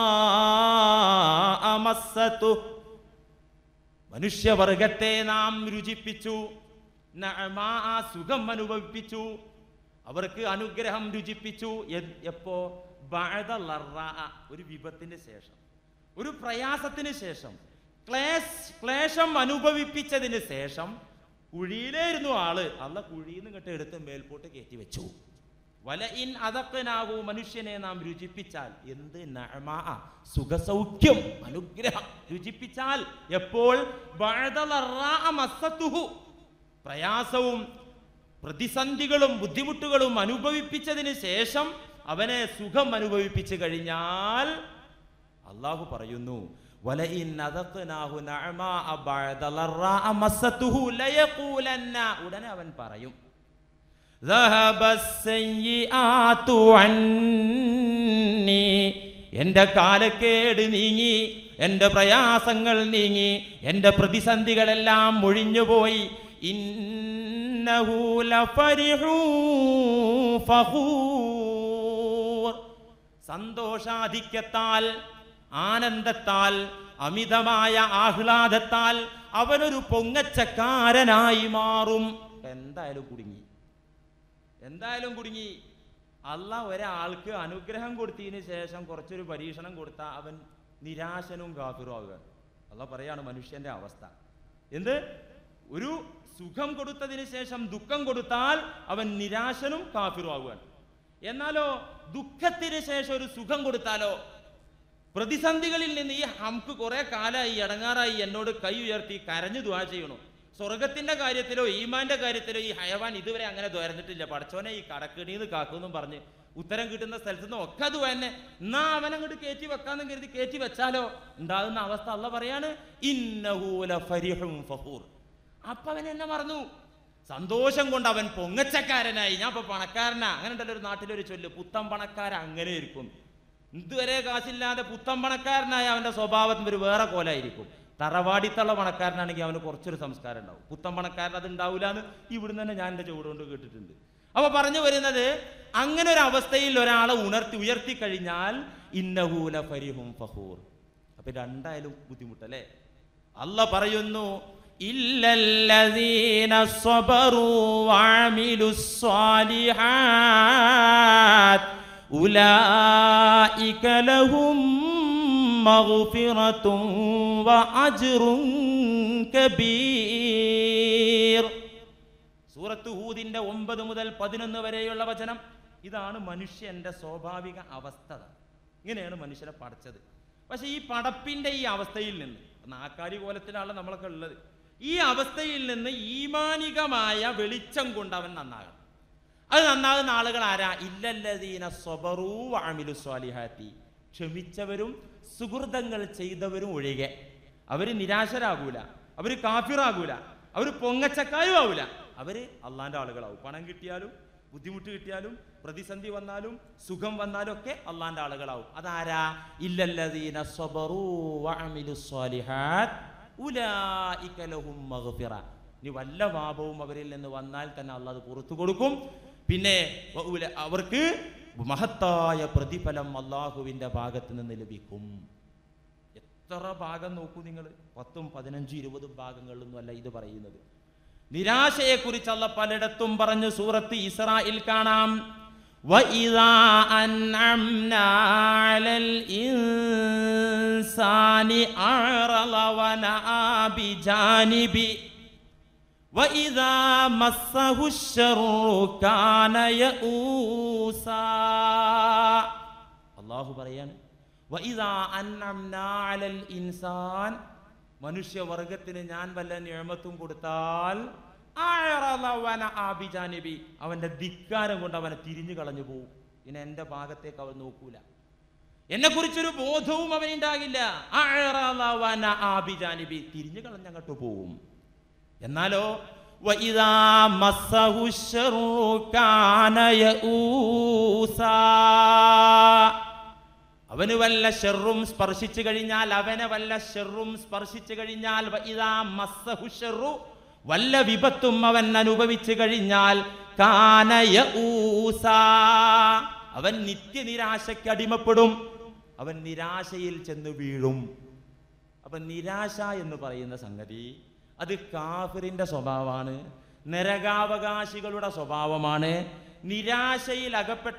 മസ്സതു, മനുഷ്യവർഗത്തെ നാം രുചിപ്പിച്ചു, നഅമാ സുഖം അനുഭവിപ്പിച്ചു, അവർക്ക് അനുഗ്രഹം രുചിപ്പിച്ചു. എപ്പോ? ബഅദ ളറാ, ഒരു വിപത്തിന് ശേഷം, ഒരു പ്രയാസത്തിന് ശേഷം, ക്ലേശം അനുഭവിപ്പിച്ചതിന് ശേഷം. കുഴിയിലായിരുന്നു ആള്, അല്ലാഹു കുഴിയിൽ നിന്ന് ഇങ്ങോട്ട് എടുത്ത് മേൽപോട്ട് കയറ്റി വെച്ചു. വലഇൻ അദഖനാഹു, മനുഷ്യനെ നാം രുചിപ്പിച്ചാൽ, എന്ത്? നഅമാ, സുഖസൗഖ്യം, അനുഗ്രഹം രുചിപ്പിച്ചാൽ. എപ്പോൾ? ബഅദ ളറാ മസ്സതുഹു, പ്രയാസവും പ്രതിസന്ധികളും ബുദ്ധിമുട്ടുകളും അനുഭവിപ്പിച്ചതിന് ശേഷം അവനെ സുഖം അനുഭവിപ്പിച്ചു കഴിഞ്ഞാൽ അല്ലാഹു പറയുന്നു, വലഇൻ അദഖനാഹു നഅമാ ബഅദ ളറാ മസ്സതുഹു ലയഖൂലന്ന, ഉടനെ അവൻ പറയും, ദഹബസ്സയ്യിആതു അന്നി, എൻ്റെ കാലക്കേട് നീങ്ങി, എൻ്റെ പ്രയാസങ്ങൾ നീങ്ങി, എൻ്റെ പ്രതിസന്ധികളെല്ലാം ഒഴിഞ്ഞുപോയി. ഇന്നഹു ലഫരിഹു ഫഖൂർ, സന്തോഷാധിക്യത്താൽ, ആനന്ദത്താൽ, അമിതമായ ആഹ്ലാദത്താൽ അവനൊരു പൊങ്ങച്ചക്കാരനായി മാറും. എന്തായാലും കുടുങ്ങി, എന്തായാലും കുടുങ്ങി. അല്ലാഹ് ഒരാൾക്ക് അനുഗ്രഹം കൊടുത്തതിന് ശേഷം കുറച്ചൊരു പരീക്ഷണം കൊടുത്താൽ അവൻ നിരാശനും കാഫിറും ആവുക. അല്ലാഹ് പറയാണ് മനുഷ്യന്റെ അവസ്ഥ. എന്ത്? ഒരു സുഖം കൊടുത്തതിന് ശേഷം ദുഃഖം കൊടുത്താൽ അവൻ നിരാശനും കാഫിറും ആവുകയാണ്. എന്നാലോ ദുഃഖത്തിന് ശേഷം ഒരു സുഖം കൊടുത്താലോ, പ്രതിസന്ധികളിൽ നിന്ന് ഈ ഹംക്ക് കുറെ കാലമായി ഇടങ്ങാറായി എന്നോട് കൈ ഉയർത്തി കരഞ്ഞു ദുആ ചെയ്യണു. സ്വർഗത്തിന്റെ കാര്യത്തിലോ ഈമാന്റെ കാര്യത്തിലോ ഈ ഹയവാൻ ഇതുവരെ അങ്ങനെ ദ്വരന്നിട്ടില്ല. പടച്ചോനെ ഈ കടക്കിടീന്ന് കാക്കുമെന്നും പറഞ്ഞ് ഉത്തരം കിട്ടുന്ന സ്ഥലത്ത് നിന്ന് ഒക്കെ അത് തന്നെ, എന്നാ അവനങ്ങോട്ട് കയറ്റി വെക്കാന്നും കരുതി കയറ്റി വെച്ചാലോ ഉണ്ടാകുന്ന അവസ്ഥ അല്ലാഹ് പറയാണ്, ഇന്നഹു ലഫരിഹുൻ ഫഖൂർ. അപ്പൊ അവൻ എന്നെ മറന്നു, സന്തോഷം കൊണ്ട് അവൻ പൊങ്ങച്ചക്കാരനായി. ഞാൻ ഇപ്പൊ പണക്കാരനാ, അങ്ങനെ ഉണ്ടല്ലോ ഒരു നാട്ടിലൊരു ചൊല്ല്, പുത്തൻ പണക്കാരൻ അങ്ങനെ ഇരിക്കും. ഇതുവരെ കാശില്ലാതെ പുത്തൻ പണക്കാരനായ അവന്റെ സ്വഭാവത്തിന് ഒരു വേറെ കോലായിരിക്കും. തറവാടിത്തുള്ള പണക്കാരനാണെങ്കിൽ അവന് കുറച്ചൊരു സംസ്കാരം ഉണ്ടാവും. പുത്തൻ പണക്കാരൻ അത് ഉണ്ടാവില്ല എന്ന് ഇവിടുന്ന് തന്നെ ഞാൻ എൻ്റെ ചുവടുകൊണ്ട് കേട്ടിട്ടുണ്ട്. അപ്പൊ പറഞ്ഞു വരുന്നത്, അങ്ങനെ ഒരു അവസ്ഥയിൽ ഒരാളെ ഉയർത്തി കഴിഞ്ഞാൽ ഇന്നഹു ലഫരിഹുൻ ഫഖൂർ. അപ്പൊ രണ്ടായാലും ബുദ്ധിമുട്ടല്ലേ? അല്ലാഹ് പറയുന്നു, ഇല്ലല്ലദീന സ്വബറൂ വഅമിലുസ് സ്വാലിഹാത്ത് ഉലൈക ലഹും മഗ്ഫിറത്തുൻ വഅജ്റുൻ കബീർ. സൂറത്ത് ഹൂദിന്റെ 9 മുതൽ 11 വരെയുള്ള വചനം. ഇതാണ് മനുഷ്യന്റെ സ്വാഭാവിക അവസ്ഥ. ഇങ്ങനെയാണ് മനുഷ്യനെ പടച്ചത്. പക്ഷെ ഈ പടപ്പിന്റെ ഈ അവസ്ഥയിൽ നിന്ന്, നാക്കാലി കോലത്തിലാണ് നമ്മളൊക്കെ ഉള്ളത്, ഈ അവസ്ഥയിൽ നിന്ന് ഈമാനികമായ വെളിച്ചം കൊണ്ട് അവൻ നന്നാകണം. അത് നന്നാകുന്ന ആളുകൾ ആരാ? ഇല്ലല്ലദീന സ്വബറൂ വഅമിലു സ്വാലിഹാത്തി, ക്ഷമിച്ചവരും സുഹൃതങ്ങൾ ചെയ്തവരും ഒഴികെ. അവര് നിരാശരാകൂല, അവര് കാഫിറാകൂല, അവര് പൊങ്ങച്ചക്കാരും ആവൂല. അവര് അള്ളാന്റെ ആളുകളാവും. പണം കിട്ടിയാലും ബുദ്ധിമുട്ട് കിട്ടിയാലും പ്രതിസന്ധി വന്നാലും സുഖം വന്നാലും ഒക്കെ അള്ളാന്റെ ആളുകളാവും. അതാരാ? ഇല്ലല്ലദീന സ്വബറൂ വഅമിലു സ്വാലിഹാത്ത് ഉലൈക ലഹും മഗ്ഫിറ. ഇനി വല്ല പാപവും അവരിൽ നിന്ന് വന്നാൽ തന്നെ അള്ളാഹ് അത് പുറത്തു കൊടുക്കും. പിന്നെ അവർക്ക് മഹത്തായ പ്രതിഫലം അള്ളാഹുവിന്റെ ഭാഗത്ത് നിന്ന് ലഭിക്കും. എത്ര ഭാഗം നോക്കൂ നിങ്ങൾ, 10, 15, 20 ഭാഗങ്ങളിലൊന്നും അല്ല ഇത് പറയുന്നത്. നിരാശയെ കുറിച്ച് അല്ലാഹ് പലയിടത്തും പറഞ്ഞു. സൂറത്ത് ഇസ്രായിൽ കാണാം, വഇദാ അൻഅംനാ അലൽ ഇൻസാനി അറള വനആ ബിജാനിബി വഇദാ മസ്സഹു ശർറു കാന യഊസാ. അല്ലാഹു പറയാണ്, വഇദാ അൻഅംനാ അലൽ ഇൻസാൻ, മനുഷ്യവർഗത്തിന് ഞാൻ വല്ല നിഅമത്തും കൊടുത്താൽ അഅറദ വനഅ ബിജാനിബി, അവന്റെ ധിക്കാരം കൊണ്ട് അവനെ തിരിഞ്ഞു കളഞ്ഞു പോകും. പിന്നെ എൻ്റെ ഭാഗത്തേക്ക് അവൻ നോക്കൂല, എന്നെ കുറിച്ചൊരു ബോധവും അവനുണ്ടാകില്ല. അഅറദ വനഅ ബിജാനിബി, തിരിഞ്ഞു കളഞ്ഞങ്ങോട്ട് പോവും. എന്നാലോ വഇദാ മസ്സഹു ശർറു കാന യഊസാ, അവന് വല്ല ഷെറും സ്പർശിച്ചു കഴിഞ്ഞാൽ, വഇദാ മസ്സഹു ശർറു, വല്ല വിപത്തും അവൻ അനുഭവിച്ചു കഴിഞ്ഞാൽ, കാന യഊസാ, അവൻ നിത്യനിരാശയ്ക്ക് അടിമപ്പെടും, അവൻ നിരാശയിൽ ചെന്ന് വീഴും. അപ്പൊ നിരാശ എന്ന് പറയുന്ന സംഗതി അത് കാഫിറിന്റെ സ്വഭാവമാണ്, നരകാവകാശികളുടെ സ്വഭാവമാണ്. നിരാശയിൽ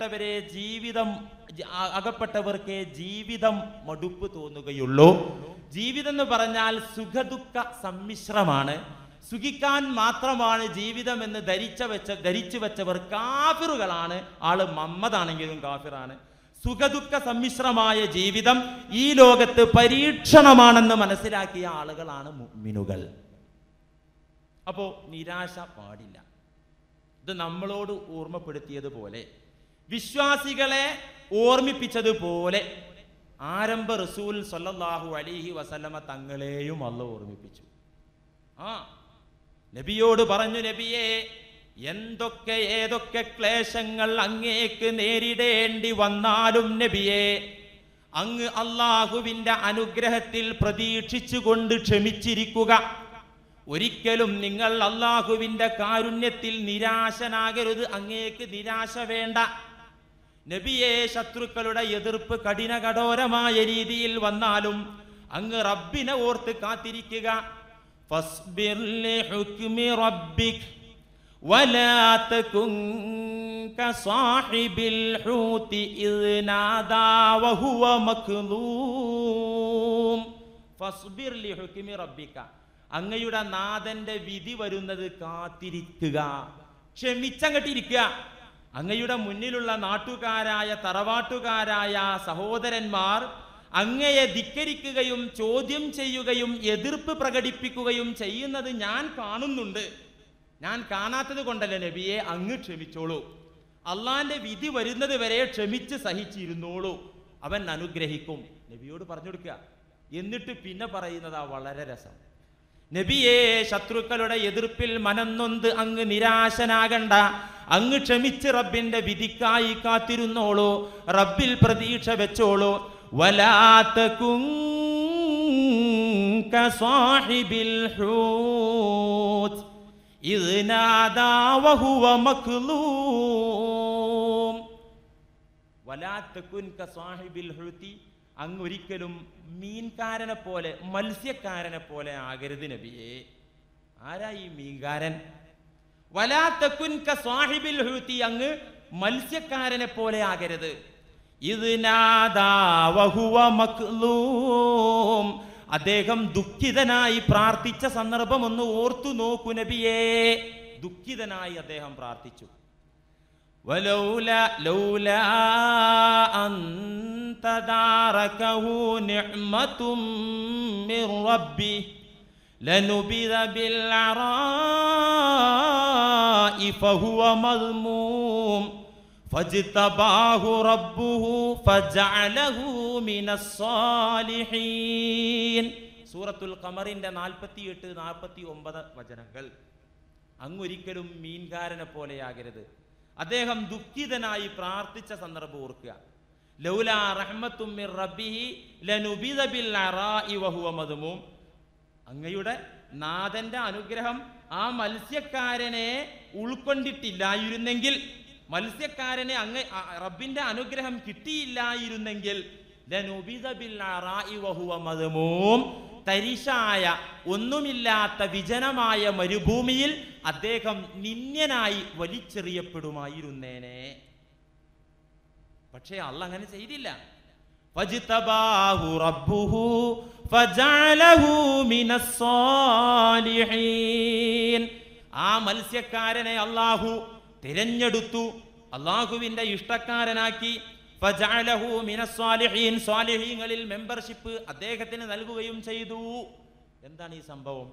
അകപ്പെട്ടവർക്ക് ജീവിതം മടുപ്പ് തോന്നുകയുള്ളൂ. ജീവിതം എന്ന് പറഞ്ഞാൽ സുഖദുഃഖ സമ്മിശ്രമാണ്. സുഖിക്കാൻ മാത്രമാണ് ജീവിതം എന്ന് ധരിച്ചു വെച്ചവർ കാഫിറുകളാണ്. ആള് മമ്മദാണെങ്കിലും കാഫിറാണ്. സുഖദുഃഖ സമ്മിശ്രമായ ജീവിതം ഈ ലോകത്ത് പരീക്ഷണമാണെന്ന് മനസ്സിലാക്കിയ ആളുകളാണ് മുഅ്മിനുകൾ. അപ്പോ നിരാശ പാടില്ല. ഇത് നമ്മളോട് ഓർമ്മപ്പെടുത്തിയതുപോലെ, വിശ്വാസികളെ ഓർമ്മിപ്പിച്ചതുപോലെ ആരംഭ റസൂൽ സല്ലല്ലാഹു അലൈഹി വസല്ലമ തങ്ങളെയും അല്ലാഹു ഓർമ്മിപ്പിച്ചു. നബിയോട് പറഞ്ഞു, നബിയെ, ഏതൊക്കെ ക്ലേശങ്ങൾ അങ്ങേക്ക് നേരിടേണ്ടി വന്നാലും നബിയെ, അങ്ങ് അല്ലാഹുവിന്റെ അനുഗ്രഹത്തിൽ പ്രതീക്ഷിച്ചുകൊണ്ട് ക്ഷമിച്ചിരിക്കുക. ഒരിക്കലും നിങ്ങൾ അല്ലാഹുവിന്റെ കാരുണ്യത്തിൽ നിരാശനാകരുത്. അങ്ങേക്ക് നിരാശ വേണ്ട. നബിയെ, ശത്രുക്കളുടെ എതിർപ്പ് കഠിനകഠോരമായ രീതിയിൽ വന്നാലും അങ്ങ് റബ്ബിനെ ഓർത്ത് കാത്തിരിക്കുക. ഫസ്ബിർ ലിഹുക്മി റബ്ബിക് വലാ തകുൻ കസാഹിബിൽ ഹൂതി ഇദ് നാദാ വഹുവ മക്ലൂം. ഫസ്ബിർ ലിഹുക്മി റബ്ബിക, അങ്ങയുടെ നാഥന്റെ വിധി വരുന്നത് കാത്തിരിക്കുക, ക്ഷമിച്ചങ്ങട്ടിരിക്കുക. അങ്ങയുടെ മുന്നിലുള്ള നാട്ടുകാരായ തറവാട്ടുകാരായ സഹോദരന്മാർ അങ്ങയെ ധിക്കരിക്കുകയും ചോദ്യം ചെയ്യുകയും എതിർപ്പ് പ്രകടിപ്പിക്കുകയും ചെയ്യുന്നത് ഞാൻ കാണുന്നുണ്ട്. ഞാൻ കാണാത്തത് കൊണ്ടല്ല നബിയെ, അങ്ങ് ക്ഷമിച്ചോളൂ. അള്ളാന്റെ വിധി വരുന്നത് വരെ ക്ഷമിച്ച് സഹിച്ചിരുന്നോളൂ, അവൻ അനുഗ്രഹിക്കും. നബിയോട് പറഞ്ഞു കൊടുക്കുക. എന്നിട്ട് പിന്നെ പറയുന്നതാ വളരെ രസം. നബിയെ, ശത്രുക്കളുടെ എതിർപ്പിൽ മനംനൊന്ത് അങ്ങ് നിരാശനാകണ്ട. അങ്ങ് ക്ഷമിച്ച് റബ്ബിന്റെ വിധിക്കായി കാത്തിരുന്നോളൂ, റബ്ബിൽ പ്രതീക്ഷ വെച്ചോളൂ. വലാ തകുൻ കസാഹിബിൽ ഹൂത് ഇദ് നാദാ വഹുവ മക്ലൂം. വലാ തകുൻ കസാഹിബിൽ ഹൂതി, അങ്ങ് ഒരിക്കലും മീൻകാരനെ പോലെ, മത്സ്യക്കാരനെ പോലെ ആകരുത് നബിയെ. ആരാ ഈ മീൻകാരൻ? വലാ തകുൻ കസാഹിബിൽ ഹൂതി, അങ്ങ് മത്സ്യക്കാരനെ പോലെ ആകരുത്. ഇദ് നാദാ വഹുവ മക്ലൂം, അദ്ദേഹം ദുഃഖിതനായി പ്രാർത്ഥിച്ച സന്ദർഭം ഒന്ന് ഓർത്തു നോക്കൂ നബിയേ. ദുഃഖിതനായി അദ്ദേഹം പ്രാർത്ഥിച്ചു. ലൗലാ അൻ തദാറകഹു നിഅമതും മിർ റബ്ബി ലനുബിദ ബിൽ അറാഇ ഫഹുവ മദ്മൂം ഫജ്തബാഹു റബ്ബുഹു ഫജഅലഹു മിനസ് സാലിഹീൻ. സൂറത്തുൽ ഖമറിന്റെ 48-49 വചനങ്ങൾ. അങ്ങൊരിക്കലും മീൻകാരനെ പോലെയാകരുത്. അദ്ദേഹം ദുഃഖിതനായി പ്രാർത്ഥിച്ച സന്ദർഭം ഓർക്കുക. ലൗലാ റഹ്മത്തും മിർ റബ്ബിഹി ലനുബിദ ബിൽ അറാഇ വഹുവ മദ്മൂം. അങ്ങയുടെ നാഥന്റെ അനുഗ്രഹം ആ മത്സ്യക്കാരനെ ഉൾക്കൊണ്ടിട്ടില്ലായിരുന്നെങ്കിൽ, മത്സ്യക്കാരനെ റബ്ബിന്റെ അനുഗ്രഹം കിട്ടിയില്ലായിരുന്നെങ്കിൽ, ലനുബിദ ബിൽ അറാഇ വഹുവ മദ്മൂം, തരിശായ ഒന്നുമില്ലാത്ത വിജനമായ മരുഭൂമിയിൽ അദ്ദേഹം നിന്ദ്യനായി വലിച്ചെറിയപ്പെടുമായിരുന്നേനെ. പക്ഷേ അല്ലാഹ് അങ്ങനെ ചെയ്തില്ല. ഫജ്തബാഹു റബ്ബുഹു ഫജഅലഹു മിനസ് സാലിഹീൻ. ആ മത്സ്യക്കാരനെ അല്ലാഹു തിരഞ്ഞെടുത്തു, അല്ലാഹുവിന്റെ ഇഷ്ടക്കാരനാക്കി. ഫജഅലഹു മിനസ് സ്വാലിഹീൻ, സ്വാലിഹീങ്ങളിൽ മെമ്പർഷിപ്പ് അദ്ദേഹത്തിന് നൽകുകയും ചെയ്തു. എന്താണ് ഈ സംഭവം?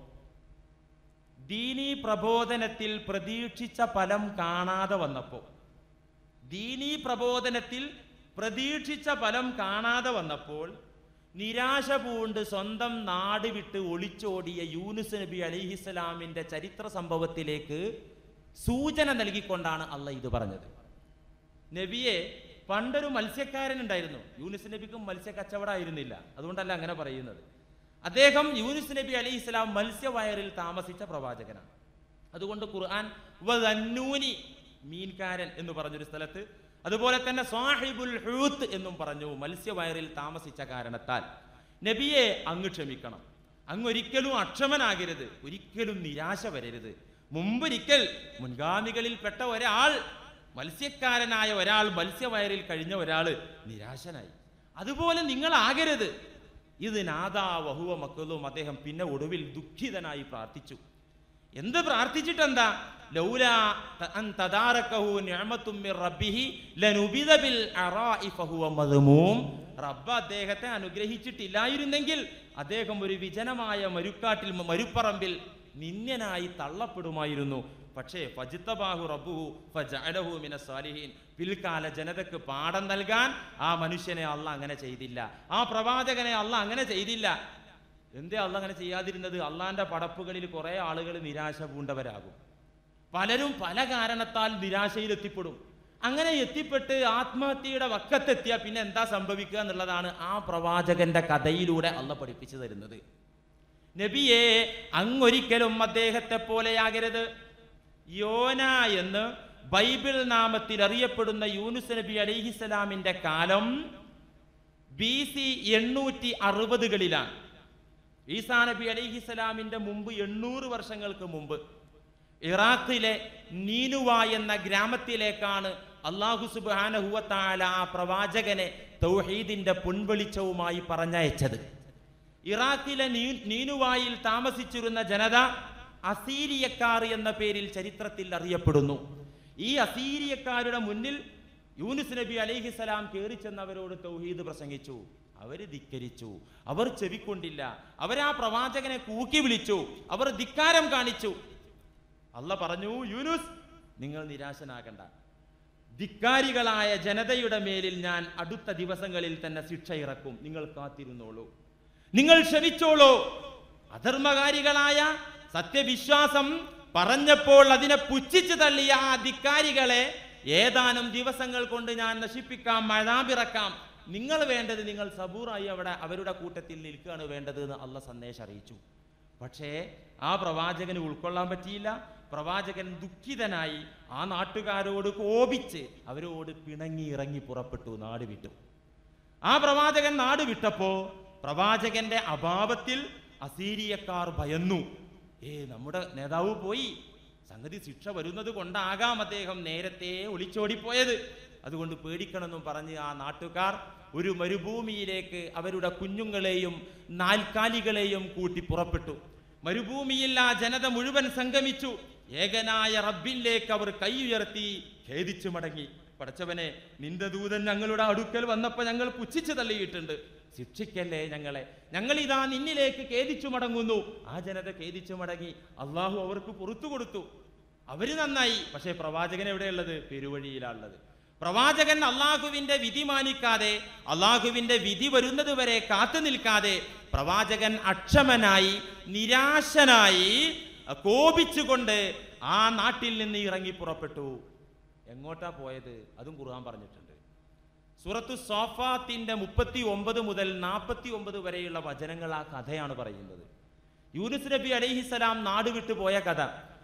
ദീനീ പ്രബോധനത്തിൽ പ്രതീക്ഷിച്ച ഫലം കാണാതെ വന്നപ്പോൾ, ദീനീ പ്രബോധനത്തിൽ പ്രതീക്ഷിച്ച ഫലം കാണാതെ വന്നപ്പോൾ നിരാശ പൂണ്ട് സ്വന്തം നാട് വിട്ട് ഒളിച്ചോടിയ യൂനുസ് നബി അലൈഹിസ്സലാമിന്റെ ചരിത്ര സംഭവത്തിലേക്ക് സൂചന നൽകിക്കൊണ്ടാണ് അള്ളാഹ് ഇത് പറഞ്ഞത്. നബിയെ, പണ്ടൊരു മത്സ്യക്കാരൻ ഉണ്ടായിരുന്നു. യൂനുസ് നബിക്കും മത്സ്യ കച്ചവടമായിരുന്നില്ല, അതുകൊണ്ടല്ല അങ്ങനെ പറയുന്നത്. അദ്ദേഹം യൂനുസ് നബി അലൈഹിസ്സലാം മത്സ്യവയറിൽ താമസിച്ച പ്രവാചകനാണ്. അതുകൊണ്ട് ഖുർആൻ വദന്നൂനി, മീൻകാരൻ എന്ന് പറഞ്ഞൊരു സ്ഥലത്ത്, അതുപോലെ തന്നെ സാഹിബുൽ ഹൂത്ത് എന്നും പറഞ്ഞു. മത്സ്യവയറിൽ താമസിച്ച കാരണത്താൽ നബിയെ അങ്ങ് ക്ഷമിക്കണം, അങ്ങൊരിക്കലും അക്ഷമനാകരുത്, ഒരിക്കലും നിരാശ വരരുത്. മുമ്പൊരിക്കൽ മുൻഗാമികളിൽപ്പെട്ട ഒരാൾ, മത്സ്യക്കാരനായ ഒരാൾ, മത്സ്യവയറിൽ കഴിഞ്ഞ ഒരാൾ നിരാശനായി. അതുപോലെ നിങ്ങളാകരുത്. ഇത് നാദാ വഹുവ മക്കളും. അദ്ദേഹം പിന്നെ ഒടുവിൽ ദുഃഖിതനായി പ്രാർത്ഥിച്ചു. എന്ത് പ്രാർത്ഥിച്ചിട്ടെന്താ? ലൗലാ അൻ തദാറകഹു നിഅമത്തും മിർ റബ്ബിഹി ലനുബിദ ബിൽ അറാഇ ഫഹുവ മദ്മൂം. റബ്ബ് അദ്ദേഹത്തെ അനുഗ്രഹിച്ചിട്ടില്ലായിരുന്നെങ്കിൽ അദ്ദേഹം ഒരു വിജനമായ മരുക്കാട്ടിൽ, മരുപ്പറമ്പിൽ നിന്യനായി തള്ളപ്പെടുമായിരുന്നു. പക്ഷേ ഫജ്തബാഹു റബ്ബുഹു ഫജഅലഹു മിനസ് സാലിഹീൻ. പിൽക്കാല ജനതക്ക് പാഠം നൽകാൻ ആ മനുഷ്യനെ അള്ളാഹ് അങ്ങനെ ചെയ്തില്ല, ആ പ്രവാചകനെ അള്ളാഹ് അങ്ങനെ ചെയ്തില്ല. എന്തേ അള്ളാഹ് അങ്ങനെ ചെയ്യാതിരുന്നത്? അള്ളാഹിന്റെ പടപ്പുകളിൽ കുറെ ആളുകൾ നിരാശ പൂണ്ടവരാകും. പലരും പല കാരണത്താൽ നിരാശയിലെത്തിപ്പെടും. അങ്ങനെ എത്തിപ്പെട്ട് ആത്മഹത്യയുടെ വക്കത്തെത്തിയ പിന്നെ എന്താ സംഭവിക്കുക എന്നുള്ളതാണ് ആ പ്രവാചകന്റെ കഥയിലൂടെ അള്ളാഹ് പഠിപ്പിച്ചു തരുന്നത്. നബിയെ, അങ്ങൊരിക്കലും അദ്ദേഹത്തെ പോലെയാകരുത്. യോന എന്ന് ബൈബിൾ നാമത്തിൽ അറിയപ്പെടുന്ന യൂനുസ് നബി അലൈഹിസ്സലാമിന്റെ കാലം BC 860കളിലാണ്. ഈസാ നബി അലൈഹിസ്സലാമിന്റെ മുമ്പ് 800 വർഷങ്ങൾക്ക് മുമ്പ് ഇറാഖിലെ നീനുവ എന്ന ഗ്രാമത്തിലേക്കാണ് അല്ലാഹു സുബ്ഹാനഹു വ തആല ആ പ്രവാചകനെ തൗഹീദിന്റെ പൊൻവെളിച്ചവുമായി പറഞ്ഞയച്ചത്. ഇറാഖിലെ നീനുവായിൽ താമസിച്ചിരുന്ന ജനത അസീരിയക്കാർ എന്ന പേരിൽ ചരിത്രത്തിൽ അറിയപ്പെടുന്നു. ഈ അസീരിയക്കാരുടെ മുന്നിൽ യൂനുസ് നബി അലൈഹിസ്സലാം കയറി ചെന്നവരോട് തൗഹീദ് പ്രസംഗിച്ചു. അവർ ധിക്കരിച്ചു, അവർ ചെവിക്കൊണ്ടില്ല, അവരാ പ്രവാചകനെ കൂക്കി വിളിച്ചു, അവർ ധിക്കാരം കാണിച്ചു. അള്ളാഹ് പറഞ്ഞു, യൂനുസ്, നിങ്ങൾ നിരാശനാകണ്ട. ധിക്കാരികളായ ജനതയുടെ മേലിൽ ഞാൻ അടുത്ത ദിവസങ്ങളിൽ തന്നെ ശിക്ഷ ഇറക്കും. നിങ്ങൾ കാത്തിരുന്നോളൂ, നിങ്ങൾ ക്ഷമിച്ചോളൂ. അധർമ്മകാരികളായ സത്യവിശ്വാസം പറഞ്ഞപ്പോൾ അതിനെ പുച്ഛിച്ചു തള്ളിയ ആ ധിക്കാരികളെ ഏതാനും ദിവസങ്ങൾ കൊണ്ട് ഞാൻ നശിപ്പിക്കാം, മഴാപിറക്കാം. നിങ്ങൾ വേണ്ടത്, നിങ്ങൾ സബൂറായി അവിടെ അവരുടെ കൂട്ടത്തിൽ നിൽക്കുകയാണ് വേണ്ടത് എന്ന് അള്ളാഹ് സന്ദേശം അറിയിച്ചു. പക്ഷേ ആ പ്രവാചകന് ഉൾക്കൊള്ളാൻ പറ്റിയില്ല. പ്രവാചകൻ ദുഃഖിതനായി ആ നാട്ടുകാരോട് കോപിച്ച് അവരോട് പിണങ്ങി ഇറങ്ങി പുറപ്പെട്ടു, നാട് വിട്ടു. ആ പ്രവാചകൻ നാട് വിട്ടപ്പോ പ്രവാചകന്റെ അഭാവത്തിൽ അസീരിയക്കാർ ഭയന്നു. നമ്മുടെ നേതാവ് പോയി, സംഗതി ശിക്ഷ വരുന്നത് കൊണ്ടാകാം അദ്ദേഹം നേരത്തെ ഒളിച്ചോടിപ്പോയത്, അതുകൊണ്ട് പേടിക്കണമെന്നും പറഞ്ഞ് ആ നാട്ടുകാർ ഒരു മരുഭൂമിയിലേക്ക് അവരുടെ കുഞ്ഞുങ്ങളെയും നാൽക്കാലികളെയും കൂട്ടി പുറപ്പെട്ടു. മരുഭൂമിയിൽ ആ ജനത മുഴുവൻ സംഗമിച്ചു. ഏകനായ റബ്ബിലേക്ക് അവർ കൈ ഉയർത്തി ഖേദിച്ചു മടങ്ങി. പടച്ചവനെ, നിന്റെ ദൂതൻ ഞങ്ങളുടെ അടുക്കൽ വന്നപ്പോൾ ഞങ്ങൾ പുച്ഛിച്ചു തള്ളിയിട്ടുണ്ട്, ശിക്ഷിക്കല്ലേ ഞങ്ങളെ, ഞങ്ങൾ ഇതാ നിന്നിലേക്ക് ഖേദിച്ചു മടങ്ങുന്നു. ആ ജനത ഖേദിച്ചു മടങ്ങി. അള്ളാഹു അവർക്ക് പുറത്തു കൊടുത്തു, അവര് നന്നായി. പക്ഷേ പ്രവാചകൻ എവിടെയുള്ളത്? പെരുവഴിയിലാണുള്ളത്. പ്രവാചകൻ അള്ളാഹുവിന്റെ വിധി മാനിക്കാതെ, അള്ളാഹുവിന്റെ വിധി വരുന്നത് വരെ കാത്തു നിൽക്കാതെ പ്രവാചകൻ അക്ഷമനായി, നിരാശനായി, കോപിച്ചുകൊണ്ട് ആ നാട്ടിൽ നിന്ന് ഇറങ്ങി പുറപ്പെട്ടു. എങ്ങോട്ടാ പോയത്? അതും ഖുർആൻ പറഞ്ഞിട്ടുണ്ട്. സൂറത്തു സോഫാത്തിന്റെ 39 മുതൽ 49 വരെയുള്ള വചനങ്ങൾ ആ കഥയാണ് പറയുന്നത്. യൂനുസ് നബി അലൈഹിസ്സലാം നാട് വിട്ടു പോയ കഥ.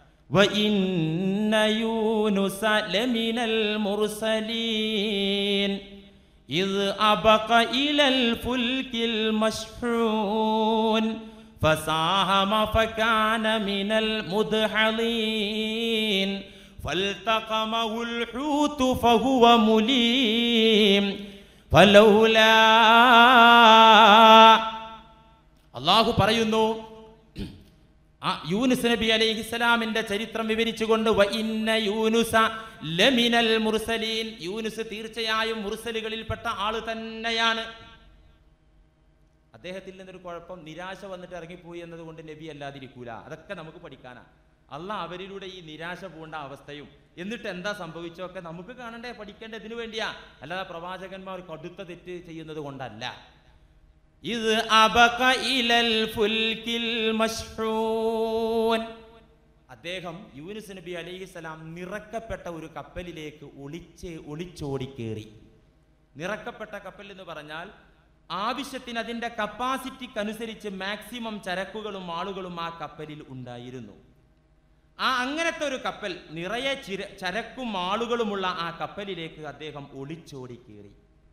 وَإِنَّ يُونُسَ لَمِنَ الْمُرْسَلِينَ إِذْ أَبَقَ إِلَى الْفُلْكِ الْمَشْحُونِ فَسَاهَمَ فَكَانَ مِنَ الْمُدْحَضِينَ فَالْتَقَمَهُ الْحُوتُ فَهُوَ مُلِيمٌ فَلَوْلَا അല്ലാഹു പറയുന്നു, യൂനുസ് നബി അലൈഹിസ്സലാമിന്റെ ചരിത്രം വിവരിച്ചുകൊണ്ട് വ ഇന്ന യൂനുസ ലമിനൽ മുർസലീൻ, യൂനുസ് തീർച്ചയായും മുർസലുകളിൽപ്പെട്ട ആള് തന്നെയാണ്. അദ്ദേഹത്തിൽ നിന്നൊരു കുഴപ്പം, നിരാശ വന്നിട്ട് ഇറങ്ങിപ്പോയി എന്നതുകൊണ്ട് നബി അല്ലാതിരിക്കൂല. അതൊക്കെ നമുക്ക് പഠിക്കാനാ. അള്ളാഹ് അവരിലൂടെ ഈ നിരാശ പൂണ്ട അവസ്ഥയും എന്നിട്ട് എന്താ സംഭവിച്ചൊക്കെ നമുക്ക് കാണണ്ടേ, പഠിക്കേണ്ടതിനു വേണ്ടിയാ. അല്ലാതെ പ്രവാചകന്മാർ കടുത്ത തെറ്റ് ചെയ്യുന്നത് കൊണ്ടല്ല. ഇത് അബഖ ഇലൽ ഫുൽകിൽ മശ്ഹൂൻ, അദ്ദേഹം യൂനുസ് നബി അലൈഹിസ്സലാം നിറക്കപ്പെട്ട ഒരു കപ്പലിലേക്ക് ഒളിച്ചോടി കയറി. നിറക്കപ്പെട്ട കപ്പൽ എന്ന് പറഞ്ഞാൽ ആവശ്യത്തിന് അതിൻ്റെ കപ്പാസിറ്റിക്കനുസരിച്ച് മാക്സിമം ചരക്കുകളും ആളുകളും ആ കപ്പലിൽ ഉണ്ടായിരുന്നു. അങ്ങനത്തെ ഒരു കപ്പൽ, നിറയെ ചരക്കും ആളുകളുമുള്ള ആ കപ്പലിലേക്ക് അദ്ദേഹം ഒളിച്ചോടി കയറി.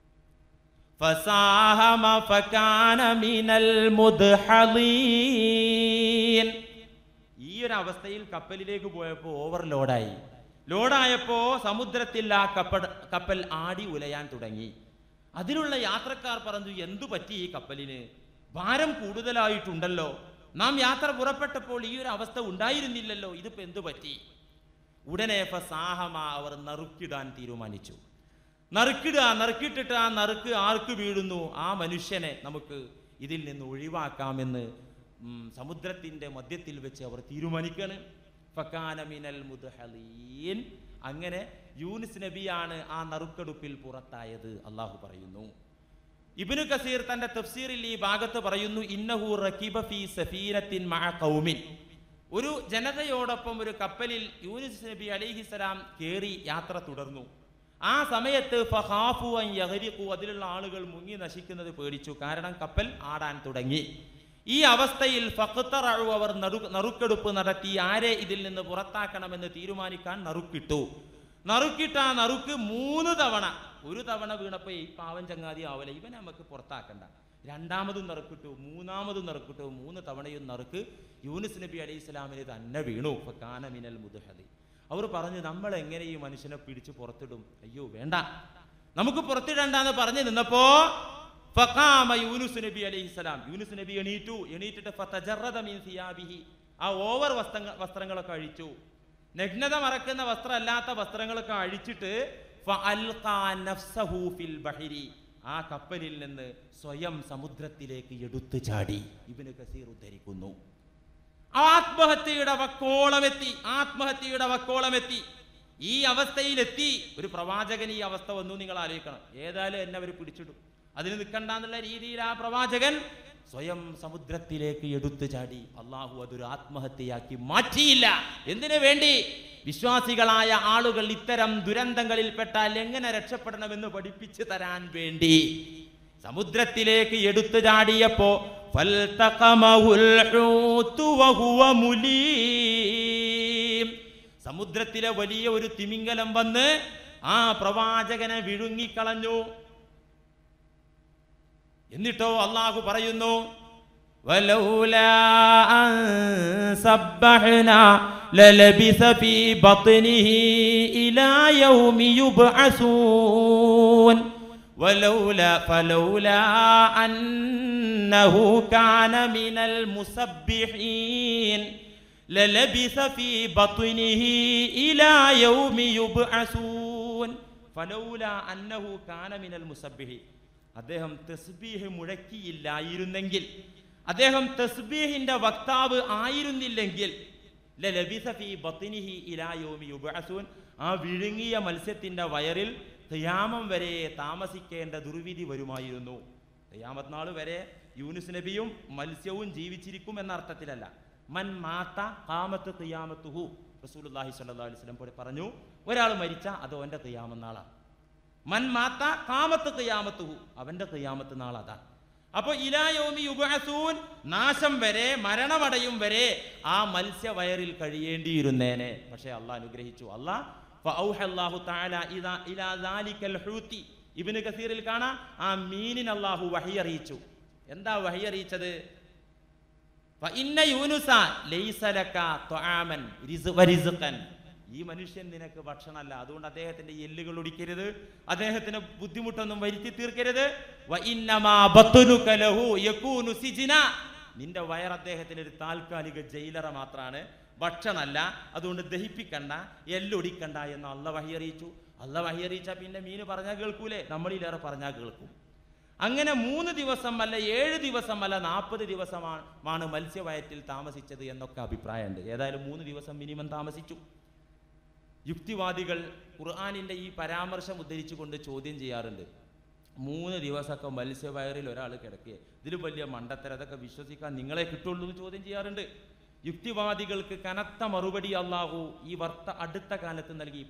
ഫസാഹമ ഫകാന മിനൽ മുദ്ഹളീൻ, ഈ ഒരു അവസ്ഥയിൽ കപ്പലിലേക്ക് പോയപ്പോൾ ഓവർലോഡായി. ലോഡായപ്പോൾ സമുദ്രത്തിൽ ആ കപ്പൽ ആടി ഉലയാൻ തുടങ്ങി. അതിലുള്ള യാത്രക്കാർ പറഞ്ഞു, എന്തു പറ്റി ഈ കപ്പലിന്? ഭാരം കൂടുതലായിട്ടുണ്ടല്ലോ. നാം യാത്ര പുറപ്പെട്ടപ്പോൾ ഈ ഒരു അവസ്ഥ ഉണ്ടായിരുന്നില്ലല്ലോ, ഇതിപ്പോ എന്തു പറ്റി? ഉടനെ ഫസാഹമ, അവർ നറുക്കിടാൻ തീരുമാനിച്ചു. നറുക്കിട്ടിട്ട് ആ നറുക്ക് ആർക്ക് വീഴുന്നു, ആ മനുഷ്യനെ നമുക്ക് ഇതിൽ നിന്ന് ഒഴിവാക്കാമെന്ന് സമുദ്രത്തിന്റെ മധ്യത്തിൽ വെച്ച് അവർ തീരുമാനിക്കാണ്. ഫകാന മിനൽ മുദ്ഹളീൻ, അങ്ങനെ യൂനുസ് നബിയാണ് ആ നറുക്കെടുപ്പിൽ പുറത്തായത് അള്ളാഹു പറയുന്നു. ഇബ്നു കസീർ തന്റെ തഫ്സീറിൽ ഈ ഭാഗത്ത് പറയുന്നു, ഇന്നഹു റകിബ ഫീ സഫീനത്തിൻ മഅ ഖൗമിൻ, ഒരു ജനതയോടൊപ്പം ഒരു കപ്പലിൽ യൂനുസ് നബി അലൈഹിസ്സലാം കേറി യാത്ര തുടർന്നു. ആ സമയത്ത് ഫഖാഫു അൻ യഗ്രിഖു, അതിലുള്ള ആളുകൾ മുങ്ങി നശിക്കുന്നത് പേടിച്ചു. കാരണം കപ്പൽ ആടാൻ തുടങ്ങി. ഈ അവസ്ഥയിൽ ഫഖ്തറഉ, അവർ നറുക്കെടുപ്പ് നടത്തി. ആരെ ഇതിൽ നിന്ന് പുറത്താക്കണമെന്ന് തീരുമാനിക്കാൻ നറുക്കിട്ടു. നറുക്കിട്ട ആ നറുക്ക് 3 തവണ, ഒരു തവണ വീണപ്പോ ഈ പാവൻ ചങ്ങാതി ആവല, ഇവൻ നമുക്ക് പുറത്താക്കണ്ട. രണ്ടാമതും നറുക്കിട്ടു, മൂന്നാമതും നറുക്കിട്ടു, 3 തവണയും നറുക്ക് യൂനുസ് നബി അലൈഹിസ്സലാമിന് തന്നെ വീണു. ഫകാന മിനൽ മുദ്ഹളീൻ, അവർ പറഞ്ഞു, നമ്മൾ എങ്ങനെ ഈ മനുഷ്യനെ പിടിച്ച് പുറത്തിടും? അയ്യോ വേണ്ട, നമുക്ക് പുറത്തിടണ്ടെന്ന് പറഞ്ഞു നിന്നപ്പോ ഫഖാമ യൂനുസ് നബി അലൈഹിസ്സലാം, യൂനുസ് നബി എണീറ്റിട്ട് ഫതജറദ മിൻ സിയാബിഹി, ആ ഓവർ വസ്ത്രങ്ങളൊക്കെ അഴിച്ചു. നഗ്നത മറക്കുന്ന വസ്ത്രമല്ലാത്ത വസ്ത്രങ്ങളൊക്കെ അഴിച്ചിട്ട് ഫഅൽഖാ നഫ്സഹു ഫിൽ ബഹരി, ആ കപ്പലിൽ നിന്ന് സ്വയം സമുദ്രത്തിലേക്ക് എടുത്തു ചാടി. ഇബ്നു കസീർ ഉദ്ധരിക്കുന്നു. ആത്മഹത്യയുടെ വക്കോളമെത്തി. ഈ അവസ്ഥയിലെത്തി ഒരു പ്രവാചകൻ. ഈ അവസ്ഥ വന്നു, നിങ്ങൾ ആലോചിക്കണം. ഏതായാലും എന്നെ അവർ പിടിച്ചിടും, അതിന് നിൽക്കണ്ടെന്നുള്ള രീതിയിൽ ആ പ്രവാചകൻ സ്വയം സമുദ്രത്തിലേക്ക് എടുത്തു ചാടി. അള്ളാഹു അതൊരു ആത്മഹത്യയാക്കി മാറ്റിയില്ല. എന്തിനു വേണ്ടി? വിശ്വാസികളായ ആളുകൾ ഇത്തരം ദുരന്തങ്ങളിൽപ്പെട്ടാൽ എങ്ങനെ രക്ഷപ്പെടണമെന്ന് പഠിപ്പിച്ചു തരാൻ വേണ്ടി. സമുദ്രത്തിലേക്ക് എടുത്തു ചാടിയപ്പോ സമുദ്രത്തിലെ വലിയ ഒരു തിമിംഗലം വന്ന് ആ പ്രവാചകനെ വിഴുങ്ങിക്കളഞ്ഞു. എന്നിട്ടോ അള്ളാഹു പറയുന്നു, വലൗലാ അൻ സബ്ബഹ്നാ ലലബിസ ഫീ ബത്നിഹി ഇലാ യൗമി യുബ്അസൂൻ ഫലൗലാ അന്നഹു കാന മിനൽ മുസബ്ബിഹീൻ ലലബിസ ഫീ ബത്നിഹി ഇലാ യൗമി യുബ്അസൂൻ ഫലൗലാ അന്നഹു കാന മിനൽ മുസബ്ബിഹീൻ, അദ്ദേഹം തസ്ബീഹ് മുഴക്കിയില്ലായിരുന്നെങ്കിൽ, അദ്ദേഹം തസ്ബീഹിന്റെ വക്താവ് ആയിരുന്നില്ലെങ്കിൽ, ലലബിസ ഫീ ബത്നിഹി ഇലാ യൗമി യുബ്അസൂൻ, ആ വിഴുങ്ങിയ മത്സ്യത്തിന്റെ വയറിൽ ഖിയാമം വരെ താമസിക്കേണ്ട ദുർവിധി വരുമായിരുന്നു. ഖിയാമത്ത് നാൾ വരെ യൂനുസ് നബിയും മത്സ്യവും ജീവിച്ചിരിക്കും എന്ന അർത്ഥത്തിലല്ല. മൻ മാത ഖാമത്ത് ഖിയാമത്തുഹു, റസൂലുള്ളാഹി സ്വല്ലല്ലാഹു അലൈഹി വസല്ലം പറഞ്ഞു, ഒരാൾ മരിച്ചാൽ അത് അവന്റെ ഖിയാമത്ത് നാളാണ്. മൻ മാത ഖാമത്ത് ഖിയാമത്തുഹു, അവന്റെ ഖിയാമത്ത് നാൾ അതാണ്. അപ്പൊ ഇലാ യൗമി യുബ്അസൂൻ, നാശം വരെ, മരണമടയും വരെ ആ മത്സ്യ വയറിൽ കഴിയേണ്ടിയിരുന്നേനെ. പക്ഷേ അള്ളാഹ് അനുഗ്രഹിച്ചു. ഫഔഹല്ലാഹു തആല ഇലാ ദാലികൽ ഹൂതി, ഇബ്നു കസീറിൽ കാണാം, ആ മീനിന് അള്ളാഹു വഹി അറിയിച്ചു. എന്താ വഹി അറിയിച്ചത്? ഫഇന്ന യൂനുസ ലൈസ ലക തുആമൻ വറിസ്ഖൻ, ഈ മനുഷ്യൻ നിനക്ക് ഭക്ഷണമല്ല, അതുകൊണ്ട് അദ്ദേഹത്തിന്റെ എല്ലുകൾ ഒടിക്കരുത്, അദ്ദേഹത്തിന് ബുദ്ധിമുട്ടൊന്നും വരുത്തി തീർക്കരുത്. വഇന്നമാ ബത്നുക ലഹു യകൂനു സിജ്ന, നിന്റെ വയർ അദ്ദേഹത്തിന് ഒരു താൽക്കാലിക ജയിലറ മാത്രമാണ്, ഭക്ഷണമല്ല, അതുകൊണ്ട് ദഹിപ്പിക്കണ്ട, എല്ലൊടിക്കണ്ട എന്ന് അള്ള വഹി അറിയിച്ചു. അള്ള വഹി അറിയിച്ചാൽ പിന്നെ മീന് പറഞ്ഞാൽ കേൾക്കൂലേ? നമ്മളിലേറെ പറഞ്ഞാൽ കേൾക്കും. അങ്ങനെ 3 ദിവസം അല്ല, 7 ദിവസം അല്ല, 40 ദിവസമാണ് മത്സ്യവയറ്റിൽ താമസിച്ചത് എന്നൊക്കെ അഭിപ്രായമുണ്ട്. ഏതായാലും 3 ദിവസം മിനിമം താമസിച്ചു. യുക്തിവാദികൾ ഖുർആനിൻ്റെ ഈ പരാമർശം ഉദ്ധരിച്ചുകൊണ്ട് ചോദ്യം ചെയ്യാറുണ്ട്, 3 ദിവസമൊക്കെ മത്സ്യവയറിൽ ഒരാൾ കിടക്കുക, ഇതിൽ വലിയ മണ്ടത്തരം, അതൊക്കെ വിശ്വസിക്കാൻ നിങ്ങളെ കിട്ടുള്ളൂ എന്ന് ചോദ്യം ചെയ്യാറുണ്ട്. യുക്തിവാദികൾക്ക് കനത്ത മറുപടി അല്ലാഹു ഈ അടുത്ത കാലത്ത് നൽകി.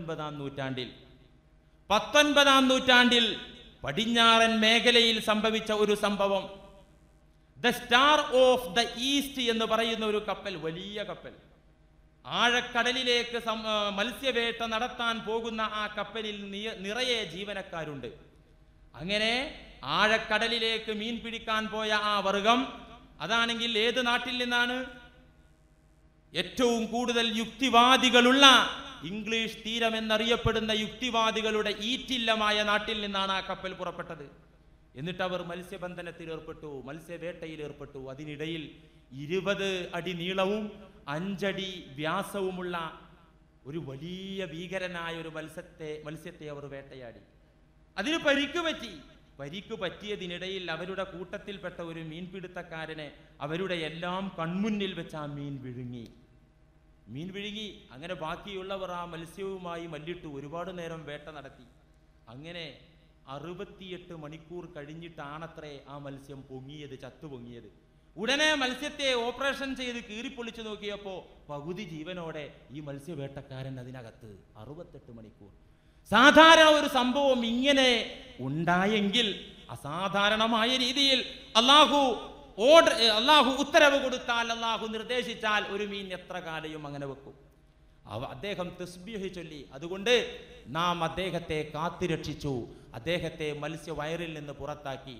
19-ാം നൂറ്റാണ്ടിൽ പടിഞ്ഞാറൻ മേഖലയിൽ സംഭവിച്ച ഒരു സംഭവം, the star of the east എന്ന് പറയുന്ന ഒരു കപ്പൽ, വലിയ കപ്പൽ, ആഴക്കടലിലേക്ക് മത്സ്യവേട്ട നടത്താൻ പോകുന്ന ആ കപ്പലിൽ നിറയെ ജീവനക്കാരുണ്ട്. അങ്ങനെ ആഴക്കടലിലേക്ക് മീൻ പിടിക്കാൻ പോയ ആ വർഗം, അതാണെങ്കിൽ ഏത് നാട്ടിൽ നിന്നാണ്? ഏറ്റവും കൂടുതൽ യുക്തിവാദികളുള്ള, ഇംഗ്ലീഷ് തീരം എന്നറിയപ്പെടുന്ന യുക്തിവാദികളുടെ ഈറ്റില്ലമായ നാട്ടിൽ നിന്നാണ് ആ കപ്പൽ പുറപ്പെട്ടത്. എന്നിട്ട് അവർ മത്സ്യബന്ധനത്തിൽ ഏർപ്പെട്ടു, മത്സ്യവേട്ടയിൽ ഏർപ്പെട്ടു. അതിനിടയിൽ 20 അടി നീളവും 5 അടി വ്യാസവുമുള്ള ഒരു വലിയ ഭീകരനായ ഒരു മത്സ്യത്തെ അവർ വേട്ടയാടി. അതിന് പരിക്ക് പറ്റിയതിനിടയിൽ അവരുടെ കൂട്ടത്തിൽപ്പെട്ട ഒരു മീൻപിടുത്തക്കാരനെ അവരുടെ എല്ലാം കൺമുന്നിൽ വെച്ച് ആ മീൻ വിഴുങ്ങി. അങ്ങനെ ബാക്കിയുള്ളവർ ആ മത്സ്യവുമായി മല്ലിട്ടു. ഒരുപാട് നേരം വേട്ട നടത്തി. അങ്ങനെ 68 മണിക്കൂർ കഴിഞ്ഞിട്ടാണത്രേ ആ മത്സ്യം ചത്തുപൊങ്ങിയത്. ഉടനെ മത്സ്യത്തെ ഓപ്പറേഷൻ ചെയ്ത് കീറിപ്പൊളിച്ചു നോക്കിയപ്പോൾ പകുതി ജീവനോടെ ഈ മത്സ്യവേട്ടക്കാരൻ അതിനകത്ത്. 68 മണിക്കൂർ. സാധാരണ ഒരു സംഭവം ഇങ്ങനെ ഉണ്ടായെങ്കിൽ, അസാധാരണമായ രീതിയിൽ അല്ലാഹു ഉത്തരവ് കൊടുത്താൽ, അല്ലാഹു നിർദ്ദേശിച്ചാൽ ഒരു മീൻ എത്ര കാലയും അങ്ങനെ വെക്കും. അദ്ദേഹം തസ്ബീഹ് ചൊല്ലി. അതുകൊണ്ട് നാം അദ്ദേഹത്തെ കാത്തുരക്ഷിച്ചു, അദ്ദേഹത്തെ മത്സ്യവയറിൽ നിന്ന് പുറത്താക്കി.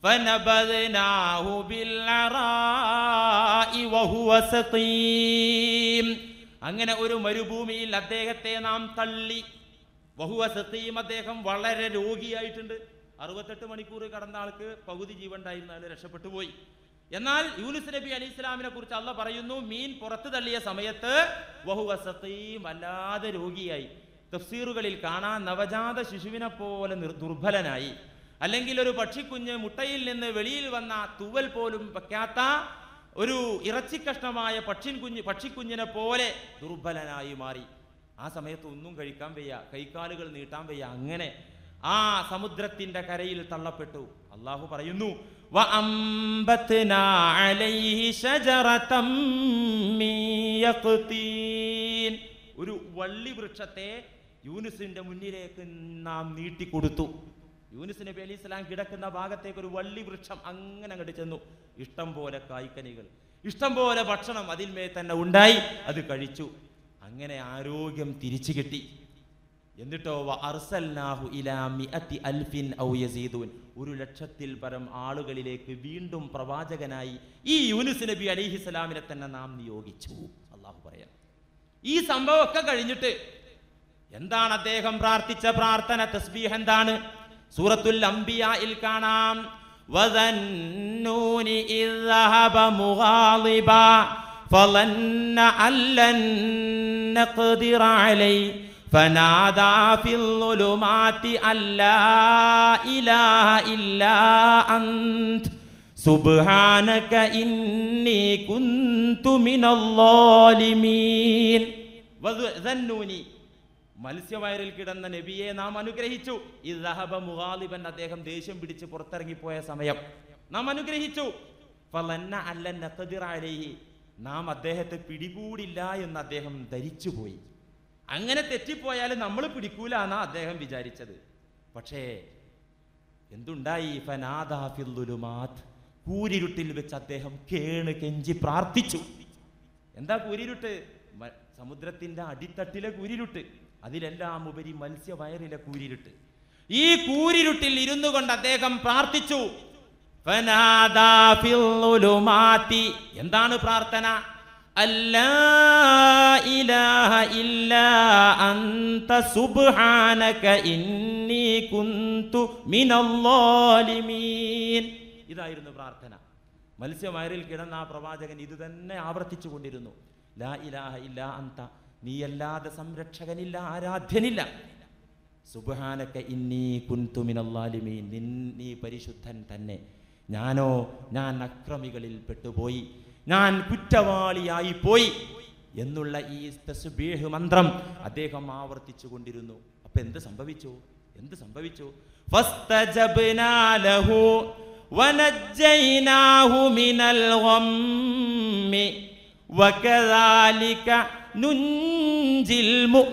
അങ്ങനെ ഒരു മരുഭൂമിയിൽ അദ്ദേഹത്തെ നാം തള്ളി. അദ്ദേഹം വളരെ രോഗിയായിട്ടുണ്ട്. 68 മണിക്കൂർ കടന്ന ആൾക്ക് പകുതി ജീവൻ ഉണ്ടായിരുന്ന ആൾ രക്ഷപ്പെട്ടു പോയി. എന്നാൽ യൂനുസ് നബി അലൈഹി ഇസ്ലാമിനെ കുറിച്ച് അള്ളാഹ് പറയുന്നു, മീൻ പുറത്തു തള്ളിയ സമയത്ത് വല്ലാതെ രോഗിയായി. തഫ്സീറുകളിൽ കാണാൻ നവജാത ശിശുവിനെ പോലെ ദുർബലനായി. അല്ലെങ്കിൽ ഒരു പക്ഷിക്കുഞ്ഞ് മുട്ടയിൽ നിന്ന് വെളിയിൽ വന്ന തൂവൽ പോലും വയ്ക്കാത്ത ഒരു ഇറച്ചിക്കഷ്ണമായ പക്ഷിക്കുഞ്ഞിനെ പോലെ ദുർബലനായി മാറി. ആ സമയത്ത് ഒന്നും കഴിക്കാൻ വയ്യ, കൈക്കാലുകൾ നീട്ടാൻ വയ്യ. അങ്ങനെ ആ സമുദ്രത്തിന്റെ കരയിൽ തള്ളപ്പെട്ടു. അള്ളാഹു പറയുന്നു, ഒരു വള്ളി വൃക്ഷത്തെ യൂനുസിന്റെ മുന്നിലേക്ക് നാം നീട്ടിക്കൊടുത്തു. യൂനുസ് നബി അലൈഹി സ്വലാം കിടക്കുന്ന ഭാഗത്തേക്ക് ഒരു വള്ളി വൃക്ഷം അങ്ങനെ അങ്ങോട്ട് ചെന്നു. ഇഷ്ടം പോലെ കായ്ക്കനികൾ, ഇഷ്ടം പോലെ ഭക്ഷണം അതിന്മേൽ തന്നെ ഉണ്ടായി. അത് കഴിച്ചു. അങ്ങനെ ആരോഗ്യം തിരിച്ചു കിട്ടി. എന്നിട്ടോ 1,00,000 പരം ആളുകളിലേക്ക് വീണ്ടും പ്രവാചകനായി ഈ യൂനുസ് നബി അലൈഹി സ്വലാമിനെ തന്നെ നാം നിയോഗിച്ചു. അള്ളാഹു പറയാം. ഈ സംഭവമൊക്കെ കഴിഞ്ഞിട്ട് എന്താണ് അദ്ദേഹം പ്രാർത്ഥിച്ച പ്രാർത്ഥന, തസ്ബീഹ് എന്താണ്? സൂറത്തുൽ അംബിയായിൽ കാണാം, വദന്നൂനി ഇദ് ദഹബ മുഗാളിബാ ഫളന്ന അല്ലൻ നഖ്ദിറ അലൈഹി ഫനാദാ ഫിൽ ളുലുമാതി അല്ലാ ഇലാഹ ഇല്ലാ അൻത സുബ്ഹാനക ഇന്നി കുന്തു മിനൽ ളാലിമീൻ. വദന്നൂനി, മത്സ്യവയറിൽ കിടന്ന നബിയെ നാം അനുഗ്രഹിച്ചു. ഇദ്ഹബ മുഗാളിബൻ, അദ്ദേഹം ദേഷ്യം പിടിച്ച് പുറത്തിറങ്ങിപ്പോയ സമയം നാം അനുഗ്രഹിച്ചു. ഫളന്ന അല്ലൻ നഖ്ദിറ അലൈഹി, നാം അദ്ദേഹത്തെ പിടികൂടില്ല എന്ന് അദ്ദേഹം ധരിച്ചുപോയി. അങ്ങനെ തെറ്റിപ്പോയാൽ നമ്മൾ പിടിക്കൂല എന്നാ അദ്ദേഹം വിചാരിച്ചത്. പക്ഷേ എന്തുണ്ടായി? ഫനാദാ ഫിൽ ളുലുമാത്, കൂരിരുട്ടിൽ വെച്ച് അദ്ദേഹം കെഞ്ചി പ്രാർത്ഥിച്ചു. എന്താ കൂരിരുട്ട്? സമുദ്രത്തിന്റെ അടിത്തട്ടിലെ കൂരിരുട്ട്, അതിലെല്ലാം ഉപരി മത്സ്യവയറിലെ കൂരിരുട്ട്. ഈ കൂരിരുട്ടിൽ ഇരുന്നു കൊണ്ട് അദ്ദേഹം പ്രാർത്ഥിച്ചു. ഫനാദാ ഫിൽ ളുലുമാതി, എന്താണ് പ്രാർത്ഥന? അല്ലാ ഇലാഹ ഇല്ലാ അൻത സുബ്ഹാനക ഇന്നി കുന്തു മിനൽ ളാലിമീൻ. ഇതായിരുന്നു പ്രാർത്ഥന. മത്സ്യമയറിൽ കിടന്ന ആ പ്രവാചകൻ ഇത് തന്നെ ആവർത്തിച്ചു കൊണ്ടിരുന്നു. ലാ ഇലാഹ ഇല്ലാ അന്ത, നീയല്ലാതെ സംരക്ഷകനില്ല, ആരാധ്യനില്ല. സുബ്ഹാനക ഇന്നി കുൻതു മിനൽ ളാലിമീൻ, നീ പരിശുദ്ധൻ തന്നെ, ഞാൻ അക്രമികളിൽ പെട്ടുപോയി, ഞാൻ കുറ്റവാളിയായി പോയി എന്നുള്ള ഈ തസ്ബീഹ് മന്ത്രം അദ്ദേഹം ആവർത്തിച്ചു കൊണ്ടിരുന്നു. അപ്പൊ എന്ത് സംഭവിച്ചു? ഫസ്തജബ്നാ ലഹു വനജ്ജയ്നാഹു മിനൽ ഗമ്മി വകദാലിക നുൻജിൽ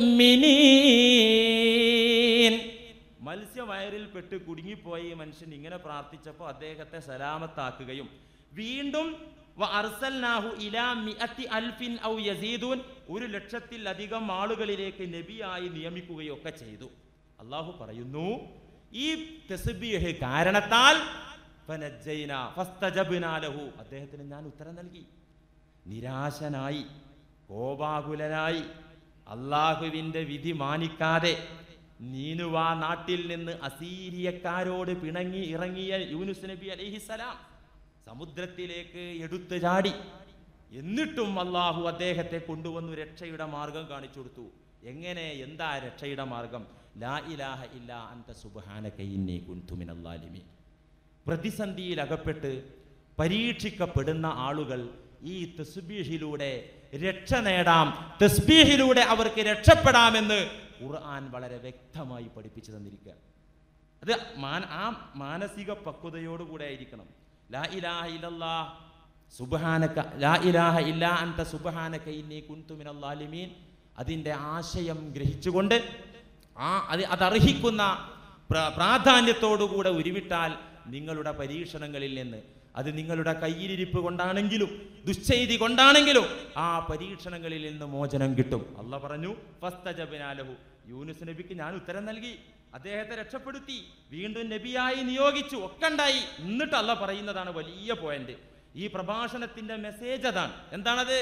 മുഅ്മിനീൻ. മത്സ്യവയറിൽ പെട്ട് കുടുങ്ങിപ്പോയ ഈ മനുഷ്യൻ ഇങ്ങനെ പ്രാർത്ഥിച്ചപ്പോൾ അദ്ദേഹത്തെ സലാമത്താക്കുകയും വീണ്ടും വഅർസൽനാഹു ഇലാ മിഅത്തി അൽഫിൻ ഔ യസീദൂൻ, 1,00,000-ലധികം ആളുകളിലേക്ക് നബിയായി നിയമിക്കുകയൊക്കെ ചെയ്തു. അല്ലാഹു പറയുന്നു, ഈ തസ്ബീഹ് കാരണത്താൽ ഫനജ്ജൈനാ ഫസ്തജബ്നാ ലഹു, അദ്ദേഹത്തിന് ഞാൻ ഉത്തരം നൽകി. നിരാശനായി, കോപാകുലനായി, അല്ലാഹുവിൻ്റെ വിധി മാനിക്കാതെ നീനുവാ നാട്ടിൽ നിന്ന് അസീരിയക്കാരോട് പിണങ്ങി ഇറങ്ങിയ യൂനുസ് നബി അലൈഹിസ്സലാം സമുദ്രത്തിലേക്ക് എടുത്തു ചാടി. എന്നിട്ടും അല്ലാഹു അദ്ദേഹത്തെ കൊണ്ടുവന്നു രക്ഷയുടെ മാർഗം കാണിച്ചു കൊടുത്തു. എന്താ രക്ഷയുടെ മാർഗം? ലാ ഇലാഹ ഇല്ലാ അന്ത സുബ്ഹാനക ഇന്നി കുൻതു മിനൽ ളാലിമീൻ. പ്രതിസന്ധിയിൽ അകപ്പെട്ട് പരീക്ഷിക്കപ്പെടുന്ന ആളുകൾ ഈ തസ്ബീഹിലൂടെ രക്ഷ നേടാം, തസ്ബീഹിലൂടെ അവർക്ക് രക്ഷപ്പെടാമെന്ന് ഖുർആൻ വളരെ വ്യക്തമായി പഠിപ്പിച്ചു തന്നിരിക്കുക. അത് ആ മാനസിക പക്വതയോടുകൂടെ ആയിരിക്കണം. ലാ ഇലാഹ ഇല്ലല്ലാഹ് സുബ്ഹാനക, ലാ ഇലാഹ ഇല്ലാ അന്ത സുബ്ഹാനക ഇന്നി കുൻതു മിനൽ ളാലിമീൻ, അതിൻ്റെ ആശയം ഗ്രഹിച്ചുകൊണ്ട് അതർഹിക്കുന്ന പ്രാധാന്യത്തോടുകൂടെ ഉരുവിട്ടാൽ നിങ്ങളുടെ പരീക്ഷണങ്ങളിൽ നിന്ന്, അത് നിങ്ങളുടെ കയ്യിലിരിപ്പ് കൊണ്ടാണെങ്കിലും ദുശ്ചെയ്തി കൊണ്ടാണെങ്കിലും ആ പരീക്ഷണങ്ങളിൽ നിന്ന് മോചനം കിട്ടും. അല്ലാഹ് പറഞ്ഞു, ഫസ്തജബ്നാ ലഹു, യൂനുസ് നബിക്ക് ഞാൻ ഉത്തരം നൽകി, അദ്ദേഹത്തെ രക്ഷപ്പെടുത്തി, വീണ്ടും നബിയായി നിയോഗിച്ചു, ഒക്കെ ഉണ്ടായി. എന്നിട്ട് അല്ലാഹ് പറയുന്നതാണ് വലിയ പോയിന്റ്. ഈ പ്രഭാഷണത്തിന്റെ മെസ്സേജ് അതാണ്. എന്താണത്?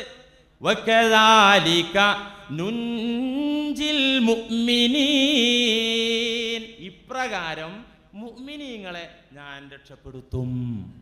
വകദാലിക നുൻജിൽ മുഅ്മിനീൻ, ഇപ്രകാരം മുഅ്മിനീങ്ങളെ ഞാൻ രക്ഷപ്പെടുത്തും.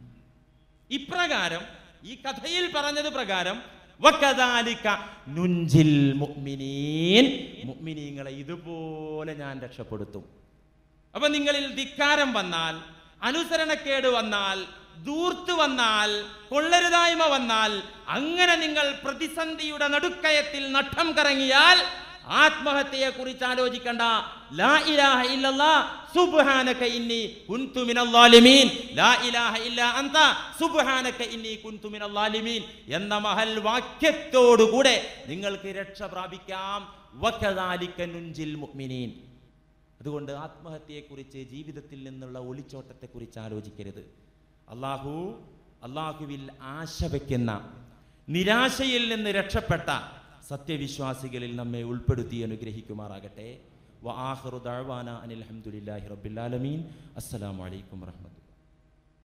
ഇപ്രകാരം ഈ കഥയിൽ പറഞ്ഞത് പ്രകാരം വകദാലിക നുൻജിൽ മുഅ്മിനീൻ, മുഅ്മിനീങ്ങളെ ഇതുപോലെ ഞാൻ രക്ഷപ്പെടുത്തും. അപ്പൊ നിങ്ങളിൽ ധിക്കാരം വന്നാൽ, അനുസരണക്കേട് വന്നാൽ, ദൂർത്ത് വന്നാൽ, കൊള്ളരുതായ്മ വന്നാൽ, അങ്ങനെ നിങ്ങൾ പ്രതിസന്ധിയുടെ നടുക്കയത്തിൽ നട്ടം കറങ്ങിയാൽ ആത്മഹത്യയെ കുറിച്ച് ആലോചിക്കണ്ട. ലാ ഇലാഹ ഇല്ലല്ലാഹ് സുബ്ഹാനക ഇന്നി കുൻതു മിനൽ ളാലിമീൻ, ലാ ഇലാഹ ഇല്ലാ അന്ത സുബ്ഹാനക ഇന്നി കുൻതു മിനൽ ളാലിമീൻ എന്ന മഹൽ വാക്യത്തോടുകൂടെ നിങ്ങൾക്ക് രക്ഷ പ്രാപിക്കാം. വകദാലിക നുൻജിൽ മുഅ്മിനീൻ. അതുകൊണ്ട് ആത്മഹത്യയെക്കുറിച്ച്, ജീവിതത്തിൽ നിന്നുള്ള ഒളിച്ചോട്ടത്തെക്കുറിച്ച് ആലോചിക്കരുത്. അല്ലാഹുവിൽ ആശ വയ്ക്കുന്ന, നിരാശയിൽ നിന്ന് രക്ഷപ്പെട്ട സത്യവിശ്വാസികളിൽ നമ്മെ ഉൾപ്പെടുത്തി അനുഗ്രഹിക്കുമാറാകട്ടെ. വആഖിറു ദഅ്വാനാ അനിൽ ഹംദുലില്ലാഹി റബ്ബിൽ ആലമീൻ. അസ്സലാമു അലൈക്കും വറഹ്മത്തുള്ളാഹി.